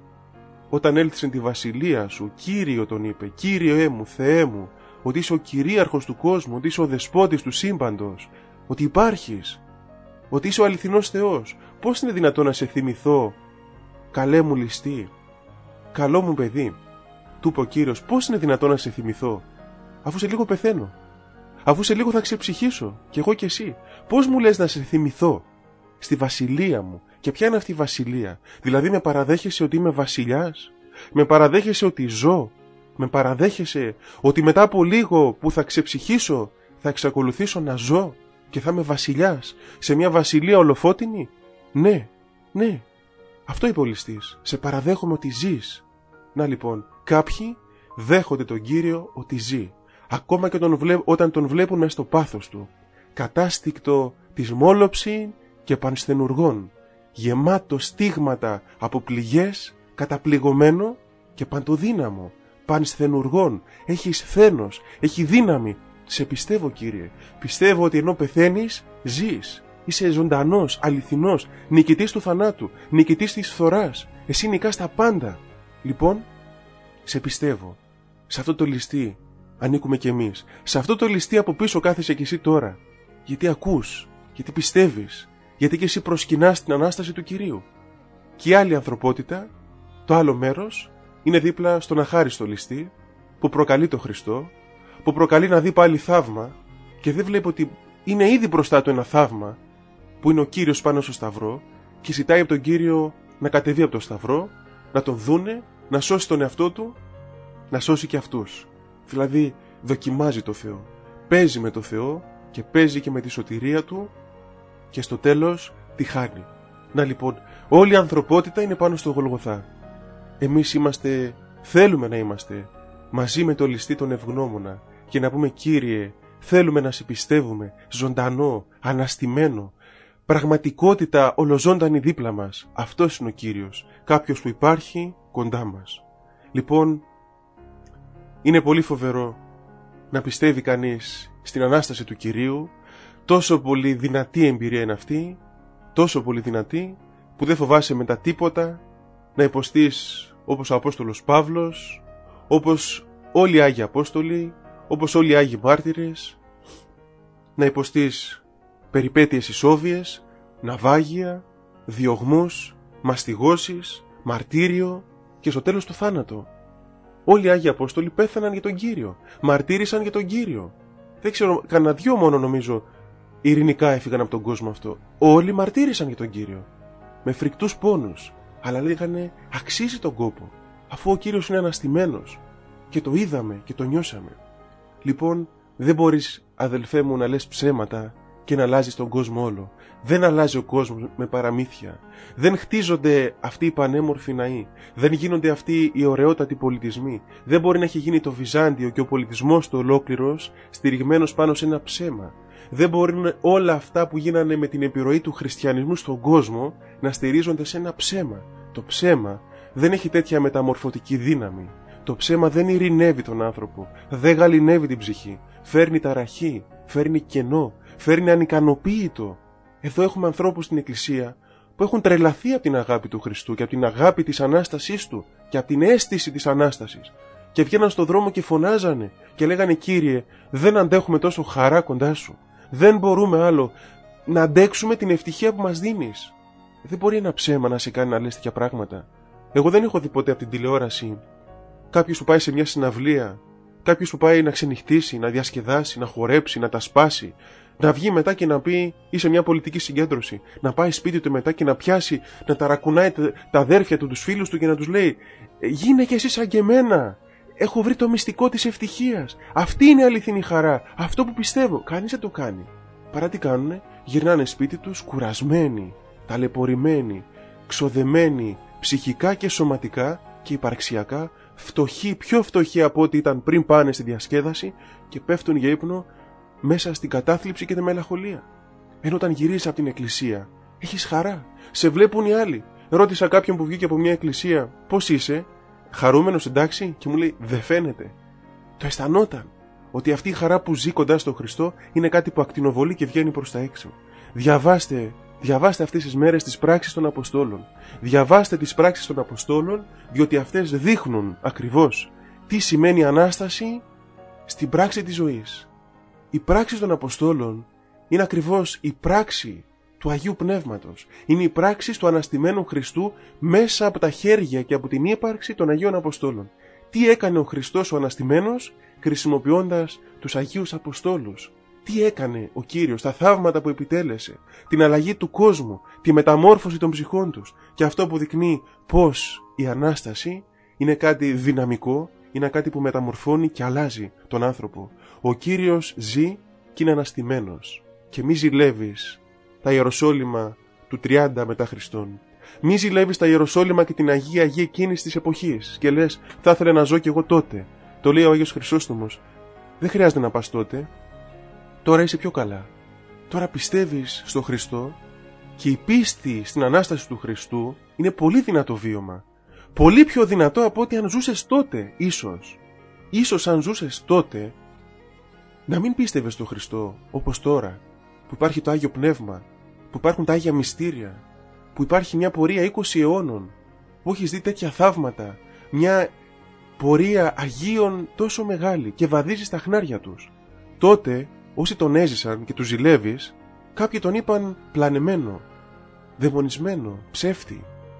Όταν έλθεις τη βασιλεία σου, Κύριο τον είπε, Κύριε μου, Θεέ μου, ότι είσαι ο κυρίαρχος του κόσμου, ότι είσαι ο δεσπότης του σύμπαντος, ότι υπάρχεις, ότι είσαι ο αληθινός Θεός. Πώς είναι δυνατόν να σε θυμηθώ, καλέ μου ληστή, καλό μου παιδί? Του είπε ο Κύριος, πώς είναι δυνατόν να σε θυμηθώ, αφού σε λίγο πεθαίνω, αφού σε λίγο θα ξεψυχήσω, κι εγώ κι εσύ. Πώς μου λες να σε θυμηθώ στη βασιλεία μου? Και ποια είναι αυτή η βασιλεία? Δηλαδή με παραδέχεσαι ότι είμαι βασιλιάς? Με παραδέχεσαι ότι ζω? Με παραδέχεσαι ότι μετά από λίγο που θα ξεψυχήσω θα εξακολουθήσω να ζω και θα είμαι βασιλιάς σε μια βασιλεία ολοφώτινη? Ναι, ναι, αυτό είπε ο ληστής. Σε παραδέχομαι ότι ζεις. Να λοιπόν, κάποιοι δέχονται τον Κύριο ότι ζει, ακόμα και όταν τον βλέπουν μες στο πάθος του, κατάστικτο της μόλοψη και πανσθενουργών, γεμάτο στίγματα από πληγές, καταπληγωμένο και παντοδύναμο, πανσθενουργών. Έχει σθένος, έχει δύναμη. Σε πιστεύω, Κύριε. Πιστεύω ότι ενώ πεθαίνεις, ζεις. Είσαι ζωντανός, αληθινός, νικητής του θανάτου, νικητής της φθοράς. Εσύ νικάς τα πάντα. Λοιπόν, σε πιστεύω. Σε αυτό το ληστή ανήκουμε κι εμείς. Σε αυτό το ληστή από πίσω κάθεσαι κι εσύ τώρα. Γιατί ακούς, γιατί πιστεύεις, γιατί κι εσύ προσκυνάς την Ανάσταση του Κυρίου. Και η άλλη ανθρωπότητα, το άλλο μέρος, είναι δίπλα στον αχάριστο ληστή που προκαλεί τον Χριστό, που προκαλεί να δει πάλι θαύμα και δεν βλέπει ότι είναι ήδη μπροστά του ένα θαύμα που είναι ο Κύριος πάνω στο σταυρό και ζητάει από τον Κύριο να κατεβεί από το σταυρό, να τον δούνε, να σώσει τον εαυτό του, να σώσει και αυτούς. Δηλαδή δοκιμάζει το Θεό, παίζει με το Θεό και παίζει και με τη σωτηρία του και στο τέλος τη χάνει. Να λοιπόν, όλη η ανθρωπότητα είναι πάνω στο Γολγοθά. Εμείς θέλουμε να είμαστε μαζί με το ληστή τον ευγνώμονα και να πούμε, Κύριε, θέλουμε να σε πιστεύουμε, ζωντανό, αναστημένο, πραγματικότητα ολοζώντανη δίπλα μας. Αυτός είναι ο Κύριος, κάποιος που υπάρχει κοντά μας. Λοιπόν, είναι πολύ φοβερό να πιστεύει κανείς στην Ανάσταση του Κυρίου. Τόσο πολύ δυνατή εμπειρία είναι αυτή, τόσο πολύ δυνατή, που δεν φοβάσαι μετά τίποτα να υποστείς όπως ο Απόστολος Παύλος, όπως όλοι οι Άγιοι Απόστολοι, όπως όλοι οι Άγιοι Μάρτυρες, να υποστείς περιπέτειες ισόβιες, ναυάγια, διωγμούς, μαστιγώσεις, μαρτύριο και στο τέλος το θάνατο. Όλοι οι Άγιοι Απόστολοι πέθαναν για τον Κύριο, μαρτύρησαν για τον Κύριο. Δεν ξέρω, κανένα δυο μόνο νομίζω ειρηνικά έφυγαν από τον κόσμο αυτό. Όλοι μαρτύρησαν για τον Κύριο, με φρικτούς πόνους, αλλά λέγανε αξίζει τον κόπο, αφού ο Κύριος είναι αναστημένος και το είδαμε και το νιώσαμε. Λοιπόν, δεν μπορείς, αδελφέ μου, να λες ψέματα και να αλλάζεις τον κόσμο όλο. Δεν αλλάζει ο κόσμος με παραμύθια. Δεν χτίζονται αυτοί οι πανέμορφοι ναοί. Δεν γίνονται αυτοί οι ωραιότατοι πολιτισμοί. Δεν μπορεί να έχει γίνει το Βυζάντιο και ο πολιτισμός του ολόκληρος στηριγμένος πάνω σε ένα ψέμα. Δεν μπορεί όλα αυτά που γίνανε με την επιρροή του χριστιανισμού στον κόσμο να στηρίζονται σε ένα ψέμα. Το ψέμα δεν έχει τέτοια μεταμορφωτική δύναμη. Το ψέμα δεν ειρηνεύει τον άνθρωπο, δεν γαληνεύει την ψυχή. Φέρνει ταραχή, φέρνει κενό, φέρνει ανικανοποίητο. Εδώ έχουμε ανθρώπους στην Εκκλησία που έχουν τρελαθεί από την αγάπη του Χριστού και από την αγάπη της Ανάστασής Του και από την αίσθηση της Ανάστασης. Και βγαίναν στον δρόμο και φωνάζανε και λέγανε, Κύριε, δεν αντέχουμε τόσο χαρά κοντά Σου. Δεν μπορούμε άλλο να αντέξουμε την ευτυχία που μας δίνεις. Δεν μπορεί ένα ψέμα να σε κάνει να λες τέτοια πράγματα. Εγώ δεν έχω δει ποτέ από την τηλεόραση κάποιος που πάει σε μια συναυλία, κάποιος που πάει να ξενυχτήσει, να διασκεδάσει, να χορέψει, να τα σπάσει, να βγει μετά και να πει ή σε μια πολιτική συγκέντρωση, να πάει σπίτι του μετά και να πιάσει, να ταρακουνάει τα αδέρφια του, τους φίλους του και να τους λέει, γίνε κι εσύ σαν και εμένα. Έχω βρει το μυστικό της ευτυχίας. Αυτή είναι η αληθινή χαρά. Αυτό που πιστεύω. Κανείς δεν το κάνει. Παρά τι κάνουνε, γυρνάνε σπίτι τους κουρασμένοι, ταλαιπωρημένοι, ξοδεμένοι ψυχικά και σωματικά και υπαρξιακά, φτωχοί, πιο φτωχοί από ό,τι ήταν πριν πάνε στη διασκέδαση και πέφτουν για ύπνο μέσα στην κατάθλιψη και τη μελαγχολία. Ενώ όταν γυρίζεις από την εκκλησία, έχεις χαρά. Σε βλέπουν οι άλλοι. Ρώτησα κάποιον που βγήκε από μια εκκλησία, πώς είσαι, χαρούμενος, εντάξει, και μου λέει, δεν φαίνεται. Το αισθανόταν ότι αυτή η χαρά που ζει κοντά στον Χριστό είναι κάτι που ακτινοβολεί και βγαίνει προς τα έξω. Διαβάστε αυτές τις μέρες τις πράξεις των Αποστόλων. Διαβάστε τις πράξεις των Αποστόλων, διότι αυτές δείχνουν ακριβώς τι σημαίνει Ανάσταση στην πράξη της ζωής. Οι πράξεις των Αποστόλων είναι ακριβώς η πράξη του Αγίου Πνεύματος. Είναι η πράξη του αναστημένου Χριστού μέσα από τα χέρια και από την ύπαρξη των Αγίων Αποστόλων. Τι έκανε ο Χριστός ο αναστημένος χρησιμοποιώντας τους Αγίους Αποστόλους. Τι έκανε ο Κύριος, τα θαύματα που επιτέλεσε, την αλλαγή του κόσμου, τη μεταμόρφωση των ψυχών τους. Και αυτό αποδεικνύει πως η Ανάσταση είναι κάτι δυναμικό, είναι κάτι που μεταμορφώνει και αλλάζει τον άνθρωπο. Ο Κύριος ζει και είναι αναστημένος. Και μη ζηλεύεις τα Ιεροσόλυμα του 30 μετά Χριστόν. Μη ζηλεύεις τα Ιεροσόλυμα και την Αγία Γη εκείνης της εποχής και λες, θα ήθελα να ζω κι εγώ τότε. Το λέει ο Άγιος Χρυσόστομος. Δεν χρειάζεται να πας τότε. Τώρα είσαι πιο καλά. Τώρα πιστεύεις στον Χριστό και η πίστη στην Ανάσταση του Χριστού είναι πολύ δυνατό βίωμα. Πολύ πιο δυνατό από ότι αν ζούσες τότε, ίσως. Ίσως αν ζούσες τότε, να μην πίστευες στον Χριστό όπως τώρα, που υπάρχει το Άγιο Πνεύμα, που υπάρχουν τα Άγια Μυστήρια, που υπάρχει μια πορεία 20 αιώνων, που έχεις δει τέτοια θαύματα, μια πορεία Αγίων τόσο μεγάλη και βαδίζεις τα χνάρια τους. Τότε, όσοι τον έζησαν και τους ζηλεύεις, κάποιοι τον είπαν πλανεμένο, δαιμονισμένο, ψεύτη.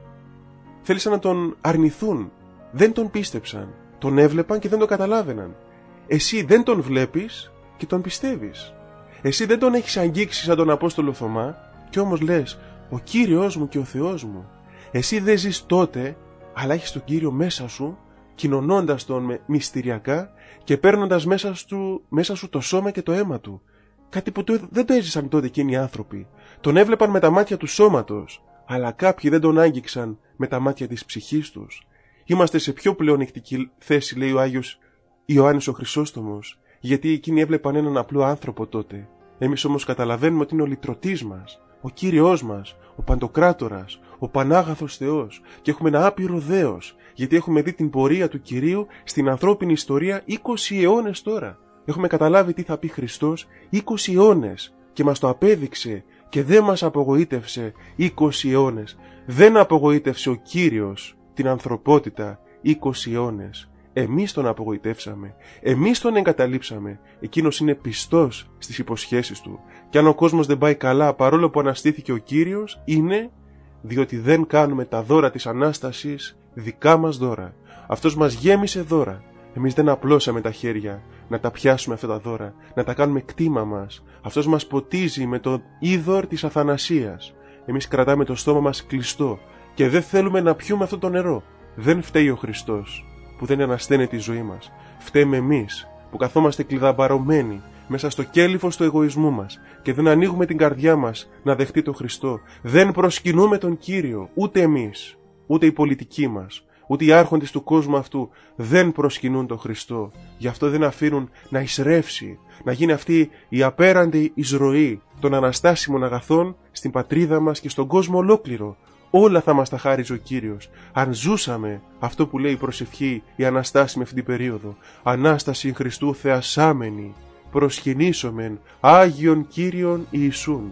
Θέλησαν να τον αρνηθούν, δεν τον πίστεψαν, τον έβλεπαν και δεν τον καταλάβαιναν. Εσύ δεν τον βλέπεις και τον πιστεύεις. Εσύ δεν τον έχεις αγγίξει σαν τον Απόστολο Θωμά και όμως λες, ο Κύριος μου και ο Θεός μου. Εσύ δεν ζεις τότε, αλλά έχεις τον Κύριο μέσα σου, κοινωνώντας τον μυστηριακά και παίρνοντας μέσα σου το σώμα και το αίμα του. Κάτι που δεν το έζησαν τότε εκείνοι οι άνθρωποι. Τον έβλεπαν με τα μάτια του σώματος, αλλά κάποιοι δεν τον άγγιξαν με τα μάτια της ψυχής τους. Είμαστε σε πιο πλεονεκτική θέση, λέει ο Άγιος Ιωάννης ο Χρυσόστομος, γιατί εκείνοι έβλεπαν έναν απλό άνθρωπο τότε. Εμείς όμως καταλαβαίνουμε ότι είναι ο λυτρωτής μας, ο Κύριος μας, ο Παντοκράτορας, ο Πανάγαθος Θεός και έχουμε ένα άπειρο δέος, γιατί έχουμε δει την πορεία του Κυρίου στην ανθρώπινη ιστορία 20 αιώνες τώρα. Έχουμε καταλάβει τι θα πει Χριστός 20 αιώνες και μας το απέδειξε και δεν μας απογοήτευσε 20 αιώνες. Δεν απογοήτευσε ο Κύριος την ανθρωπότητα 20 αιώνες. Εμείς τον απογοητεύσαμε, εμείς τον εγκαταλείψαμε. Εκείνος είναι πιστός στις υποσχέσεις του. Και αν ο κόσμος δεν πάει καλά παρόλο που αναστήθηκε ο Κύριος, είναι διότι δεν κάνουμε τα δώρα της Ανάστασης δικά μας δώρα. Αυτός μας γέμισε δώρα. Εμείς δεν απλώσαμε τα χέρια να τα πιάσουμε αυτά τα δώρα, να τα κάνουμε κτήμα μας. Αυτός μας ποτίζει με το είδωρ της αθανασίας. Εμείς κρατάμε το στόμα μας κλειστό και δεν θέλουμε να πιούμε αυτό το νερό. Δεν φταίει ο Χριστός που δεν ανασταίνεται η ζωή μας. Φταίμε εμείς που καθόμαστε κλειδαμπαρωμένοι μέσα στο κέλυφος του εγωισμού μας και δεν ανοίγουμε την καρδιά μας να δεχτεί τον Χριστό. Δεν προσκυνούμε τον Κύριο, ούτε εμείς, ούτε οι πολιτικοί μας, ούτε οι άρχοντες του κόσμου αυτού δεν προσκυνούν τον Χριστό. Γι' αυτό δεν αφήνουν να εισρεύσει, να γίνει αυτή η απέραντη εισρωή των αναστάσιμων αγαθών στην πατρίδα μας και στον κόσμο ολόκληρο. Όλα θα μας τα χάριζε ο Κύριος αν ζούσαμε αυτό που λέει η προσευχή η Αναστάσιμη αυτή την περίοδο. Ανάσταση Χριστού θεασάμενη, προσκυνήσομεν Άγιον Κύριον Ιησούν.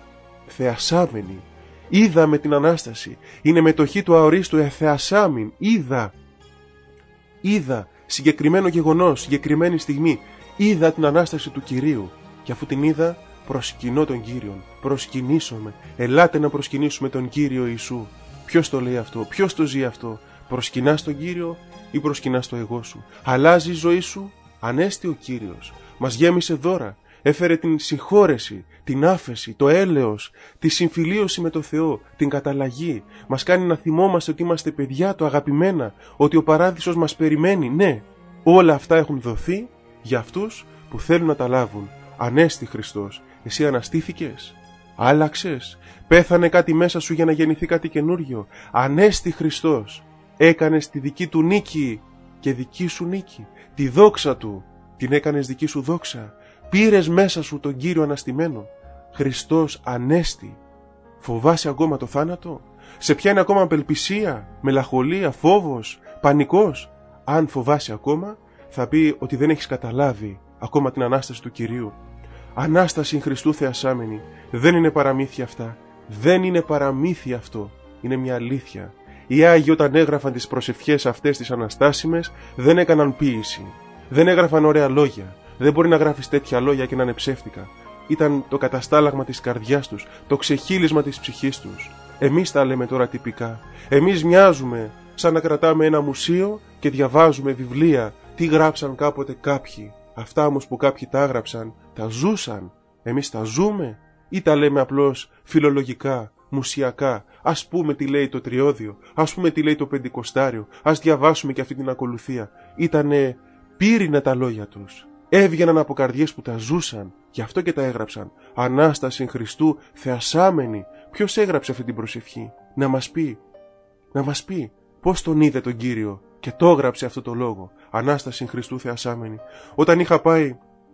Θεασάμενη. Είδαμε την Ανάσταση. Είναι μετοχή του αορίστου εθεασάμιν. Είδα συγκεκριμένο γεγονός, συγκεκριμένη στιγμή. Είδα την Ανάσταση του Κυρίου. Και αφού την είδα, προσκυνώ τον Κύριον. Προσκυνήσομαι. Ελάτε να προσκυνήσουμε τον Κύριο Ιησού. Ποιος το λέει αυτό, ποιος το ζει αυτό? Προσκυνάς τον Κύριο ή προσκυνάς το εγώ σου? Αλλάζει η ζωή σου? Ανέστη ο Κύριος. Μας γέμισε δώρα. Έφερε την συγχώρεση, την άφεση, το έλεος, τη συμφιλίωση με το Θεό, την καταλλαγή. Μας κάνει να θυμόμαστε ότι είμαστε παιδιά του αγαπημένα, ότι ο παράδεισος μας περιμένει. Ναι, όλα αυτά έχουν δοθεί για αυτούς που θέλουν να τα λάβουν. Ανέστη Χριστός. Εσύ αναστήθηκες? Άλλαξες? Πέθανε κάτι μέσα σου για να γεννηθεί κάτι καινούριο? Ανέστη Χριστός. Έκανες τη δική του νίκη και δική σου νίκη. Τη δόξα του την έκανες δική σου δόξα. Πήρες μέσα σου τον Κύριο αναστημένο? Χριστός Ανέστη. Φοβάσαι ακόμα το θάνατο? Σε πιάνει ακόμα απελπισία, μελαγχολία, φόβος, πανικός? Αν φοβάσαι ακόμα, θα πει ότι δεν έχεις καταλάβει ακόμα την Ανάσταση του Κυρίου. Ανάσταση Χριστού θεασάμενη. Δεν είναι παραμύθια αυτά. Δεν είναι παραμύθια αυτό. Είναι μια αλήθεια. Οι Άγιοι όταν έγραφαν τις προσευχές αυτές τις αναστάσιμες δεν έκαναν ποίηση. Δεν έγραφαν ωραία λόγια. Δεν μπορεί να γράφεις τέτοια λόγια και να είναι ψεύτικα. Ήταν το καταστάλαγμα της καρδιάς τους, το ξεχύλισμα της ψυχής τους. Εμείς τα λέμε τώρα τυπικά. Εμείς μοιάζουμε σαν να κρατάμε ένα μουσείο και διαβάζουμε βιβλία τι γράψαν κάποτε κάποιοι. Αυτά όμως που κάποιοι τα έγραψαν, τα ζούσαν. Εμείς τα ζούμε ή τα λέμε απλώς φιλολογικά, μουσιακά? Ας πούμε τι λέει το Τριώδιο, ας πούμε τι λέει το Πεντηκοστάριο, ας διαβάσουμε και αυτή την ακολουθία. Ήτανε πύρινα τα λόγια τους. Έβγαιναν από καρδιές που τα ζούσαν, γι' αυτό και τα έγραψαν. Ανάσταση Χριστού θεασάμενη. Ποιος έγραψε αυτή την προσευχή? Να μας πει πώς τον είδε τον Κύριο και το έγραψε αυτό το λόγο. Ανάσταση Χριστού θεασάμενη. Όταν είχα πάει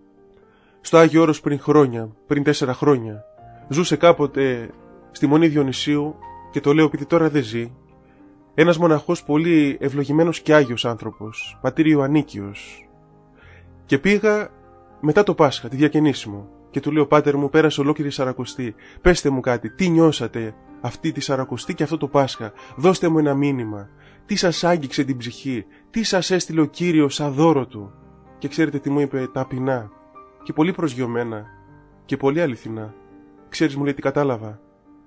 στο Άγιο Όρος πριν 4 χρόνια, ζούσε κάποτε στη Μονή Διονυσίου, και το λέω επειδή τώρα δεν ζει, ένας μοναχός πολύ ευλογημένος και άγιος άνθρωπος, πατήρ Ιωαννίκιος. Και πήγα μετά το Πάσχα, τη διακαινήσιμο, και του λέω: Πάτερ μου, πέρασε ολόκληρη Σαρακοστή. Πέστε μου κάτι, τι νιώσατε αυτή τη Σαρακοστή και αυτό το Πάσχα? Δώστε μου ένα μήνυμα. Τι σας άγγιξε την ψυχή, τι σας έστειλε ο Κύριος σαν δώρο του? Και ξέρετε τι μου είπε ταπεινά και πολύ προσγειωμένα και πολύ αληθινά? Ξέρεις, μου λέει, τι κατάλαβα?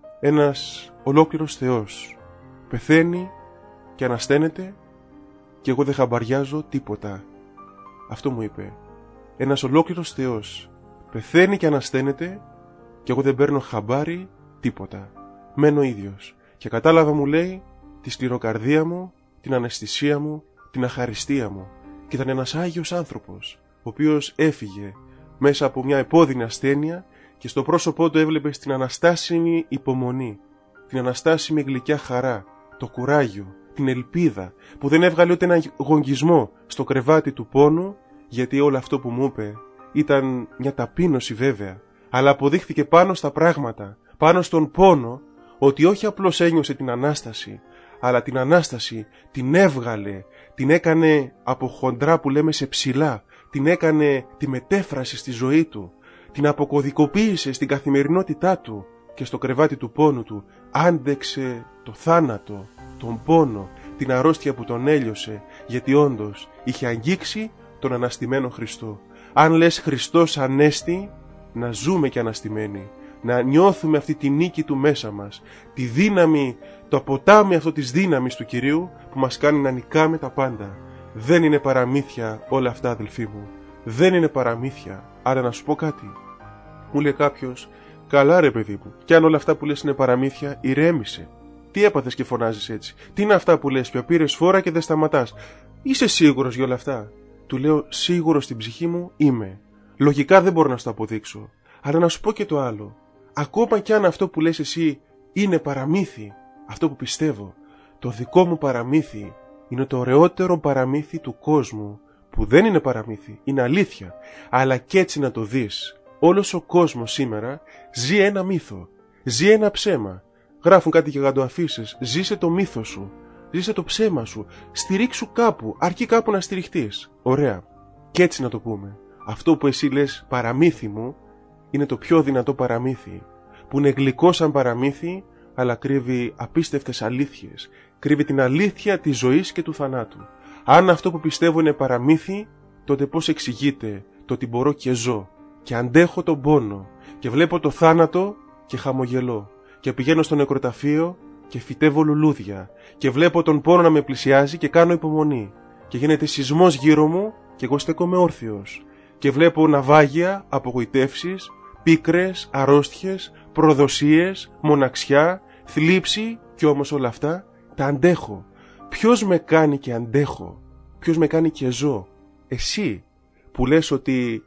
Ένας ολόκληρος Θεός πεθαίνει και ανασταίνεται και εγώ δεν χαμπαριάζω τίποτα. Αυτό μου είπε. Ένας ολόκληρος Θεός πεθαίνει και ανασταίνεται και εγώ δεν παίρνω χαμπάρι τίποτα. Μένω ίδιος. Και κατάλαβα, μου λέει, τη σκληροκαρδία μου, την αναισθησία μου, την αχαριστία μου. Και ήταν ένας Άγιος άνθρωπος, ο οποίος έφυγε μέσα από μια επώδυνη ασθένεια και στο πρόσωπό του έβλεπες την αναστάσιμη υπομονή, την αναστάσιμη γλυκιά χαρά, το κουράγιο, την ελπίδα, που δεν έβγαλε ούτε ένα γογγισμό στο κρεβάτι του πόνου, γιατί όλο αυτό που μου είπε ήταν μια ταπείνωση βέβαια, αλλά αποδείχθηκε πάνω στα πράγματα, πάνω στον πόνο, ότι όχι απλώς ένιωσε την Ανάσταση, αλλά την Ανάσταση την έβγαλε, την έκανε από χοντρά που λέμε σε ψηλά, την έκανε τη μετέφραση στη ζωή του, την αποκωδικοποίησε στην καθημερινότητά του και στο κρεβάτι του πόνου του άντεξε το θάνατο, τον πόνο, την αρρώστια που τον έλειωσε, γιατί όντως είχε αγγίξει τον αναστημένο Χριστό. Αν λες Χριστός Ανέστη, να ζούμε και αναστημένοι, να νιώθουμε αυτή τη νίκη του μέσα μας, τη δύναμη, το ποτάμι αυτό της δύναμης του Κυρίου που μας κάνει να νικάμε τα πάντα. Δεν είναι παραμύθια όλα αυτά, αδελφοί μου. Δεν είναι παραμύθια. Άρα να σου πω κάτι. Μου λέει κάποιος: καλά ρε παιδί μου, κι αν όλα αυτά που λες είναι παραμύθια, ηρέμησε. Τι έπαθες και φωνάζεις έτσι? Τι είναι αυτά που λες? Πια πήρες φόρα και δεν σταματάς? Είσαι σίγουρος για όλα αυτά? Του λέω: σίγουρος στην ψυχή μου είμαι. Λογικά δεν μπορώ να στο αποδείξω. Αλλά να σου πω και το άλλο. Ακόμα κι αν αυτό που λες εσύ είναι παραμύθι, αυτό που πιστεύω, το δικό μου παραμύθι είναι το ωραιότερο παραμύθι του κόσμου, που δεν είναι παραμύθι, είναι αλήθεια. Αλλά κι έτσι να το δεις, όλος ο κόσμος σήμερα ζει ένα μύθο, ζει ένα ψέμα. Γράφουν κάτι γιγαντοαφίσες, ζήσε το μύθο σου, ζήσε το ψέμα σου, στηρίξου κάπου, αρκεί κάπου να στηριχτείς. Ωραία. Κι έτσι να το πούμε. Αυτό που εσύ λες παραμύθι μου είναι το πιο δυνατό παραμύθι, που είναι γλυκό σαν παραμύθι, αλλά κρύβει απίστευτες αλήθειες. Κρύβει την αλήθεια της ζωής και του θανάτου. Αν αυτό που πιστεύω είναι παραμύθι, τότε πώς εξηγείται το ότι μπορώ και ζω και αντέχω τον πόνο και βλέπω το θάνατο και χαμογελώ και πηγαίνω στο νεκροταφείο και φυτεύω λουλούδια και βλέπω τον πόνο να με πλησιάζει και κάνω υπομονή και γίνεται σεισμός γύρω μου και εγώ στέκομαι όρθιος και βλέπω ναυάγια, απογοητεύσεις, πίκρες, αρρώστιες, προδοσίες, μοναξιά, θλίψη, και όμως όλα αυτά τα αντέχω. Ποιος με κάνει και αντέχω? Ποιος με κάνει και ζω? Εσύ που λες ότι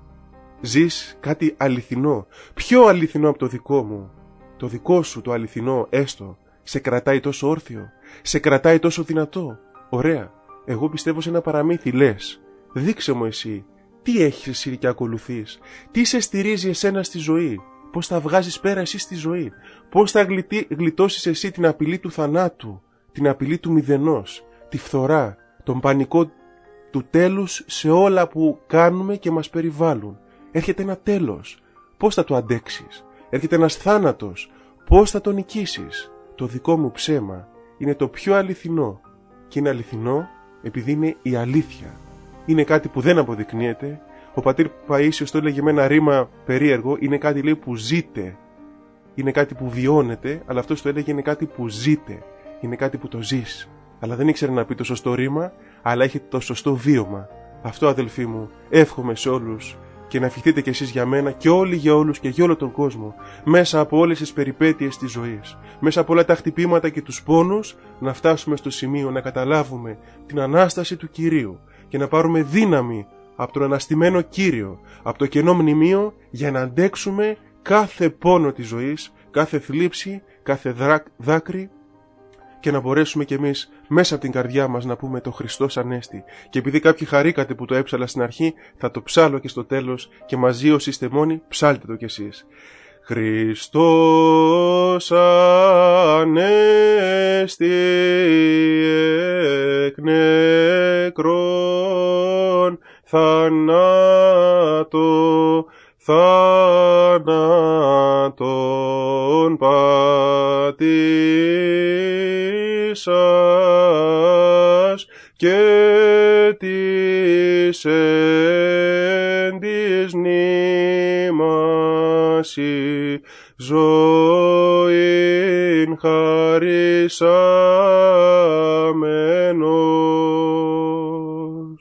ζεις κάτι αληθινό. Πιο αληθινό από το δικό μου. Το δικό σου το αληθινό έστω σε κρατάει τόσο όρθιο, σε κρατάει τόσο δυνατό? Ωραία. Εγώ πιστεύω σε ένα παραμύθι, λες. Δείξε μου εσύ Τι έχεις εσύ και ακολουθείς? Τι σε στηρίζει εσένα στη ζωή? Πώς θα βγάζεις πέρα εσύ στη ζωή? Πώς θα γλιτώσεις εσύ την απειλή του θανάτου, την απειλή του μηδενός, τη φθορά, τον πανικό του τέλους σε όλα που κάνουμε και μας περιβάλλουν? Έρχεται ένα τέλος. Πώς θα το αντέξεις? Έρχεται ένας θάνατος. Πώς θα τον νικήσεις? Το δικό μου ψέμα είναι το πιο αληθινό. Και είναι αληθινό επειδή είναι η αλήθεια. Είναι κάτι που δεν αποδεικνύεται. Ο πατήρ Παΐσιος το έλεγε με ένα ρήμα περίεργο. Είναι κάτι, λέει, που ζείτε. Είναι κάτι που βιώνεται, αλλά αυτός το έλεγε είναι κάτι που ζείτε. Είναι κάτι που το ζεις. Αλλά δεν ήξερε να πει το σωστό ρήμα, αλλά έχει το σωστό βίωμα. Αυτό, αδελφοί μου, εύχομαι σε όλους και να ευχηθείτε κι εσείς για μένα και όλοι για όλους και για όλο τον κόσμο, μέσα από όλες τις περιπέτειες της ζωής, μέσα από όλα τα χτυπήματα και τους πόνους, να φτάσουμε στο σημείο να καταλάβουμε την Ανάσταση του Κυρίου και να πάρουμε δύναμη από τον αναστημένο Κύριο, από το κενό μνημείο, για να αντέξουμε κάθε πόνο της ζωής, κάθε θλίψη, κάθε δάκρυ, και να μπορέσουμε κι εμείς μέσα από την καρδιά μας να πούμε το Χριστός Ανέστη. Και επειδή κάποιοι χαρήκατε που το έψαλα στην αρχή, θα το ψάλω και στο τέλος, και μαζί όσοι είστε μόνοι, ψάλτε το κι εσείς. Χριστός Ανέστη εκ νεκρών, θάνατον πατήσας και της εν της μνήμασι ζωήν χαρισάμενος.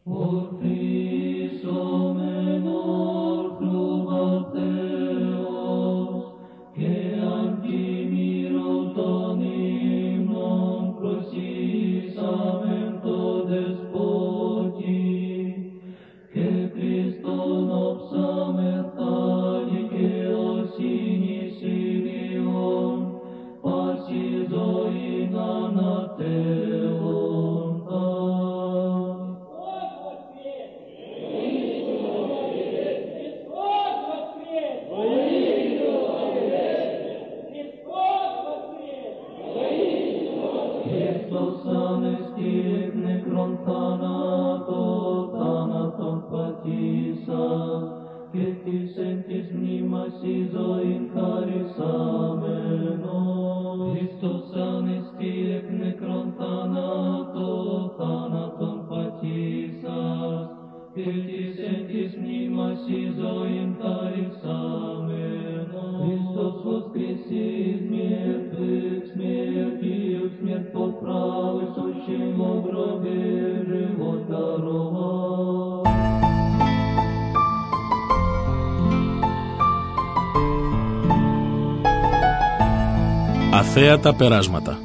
Αθέατα περάσματα.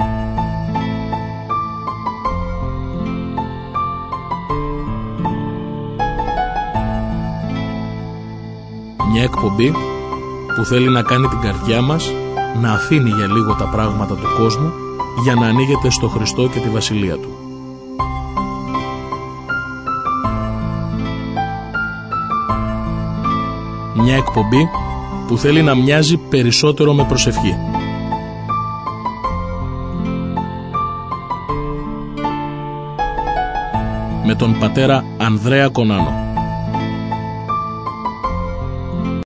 Μια εκπομπή που θέλει να κάνει την καρδιά μας να αφήνει για λίγο τα πράγματα του κόσμου για να ανοίγεται στο Χριστό και τη Βασιλεία Του. Μια εκπομπή που θέλει να μοιάζει περισσότερο με προσευχή. Με τον πατέρα Ανδρέα Κονάνο.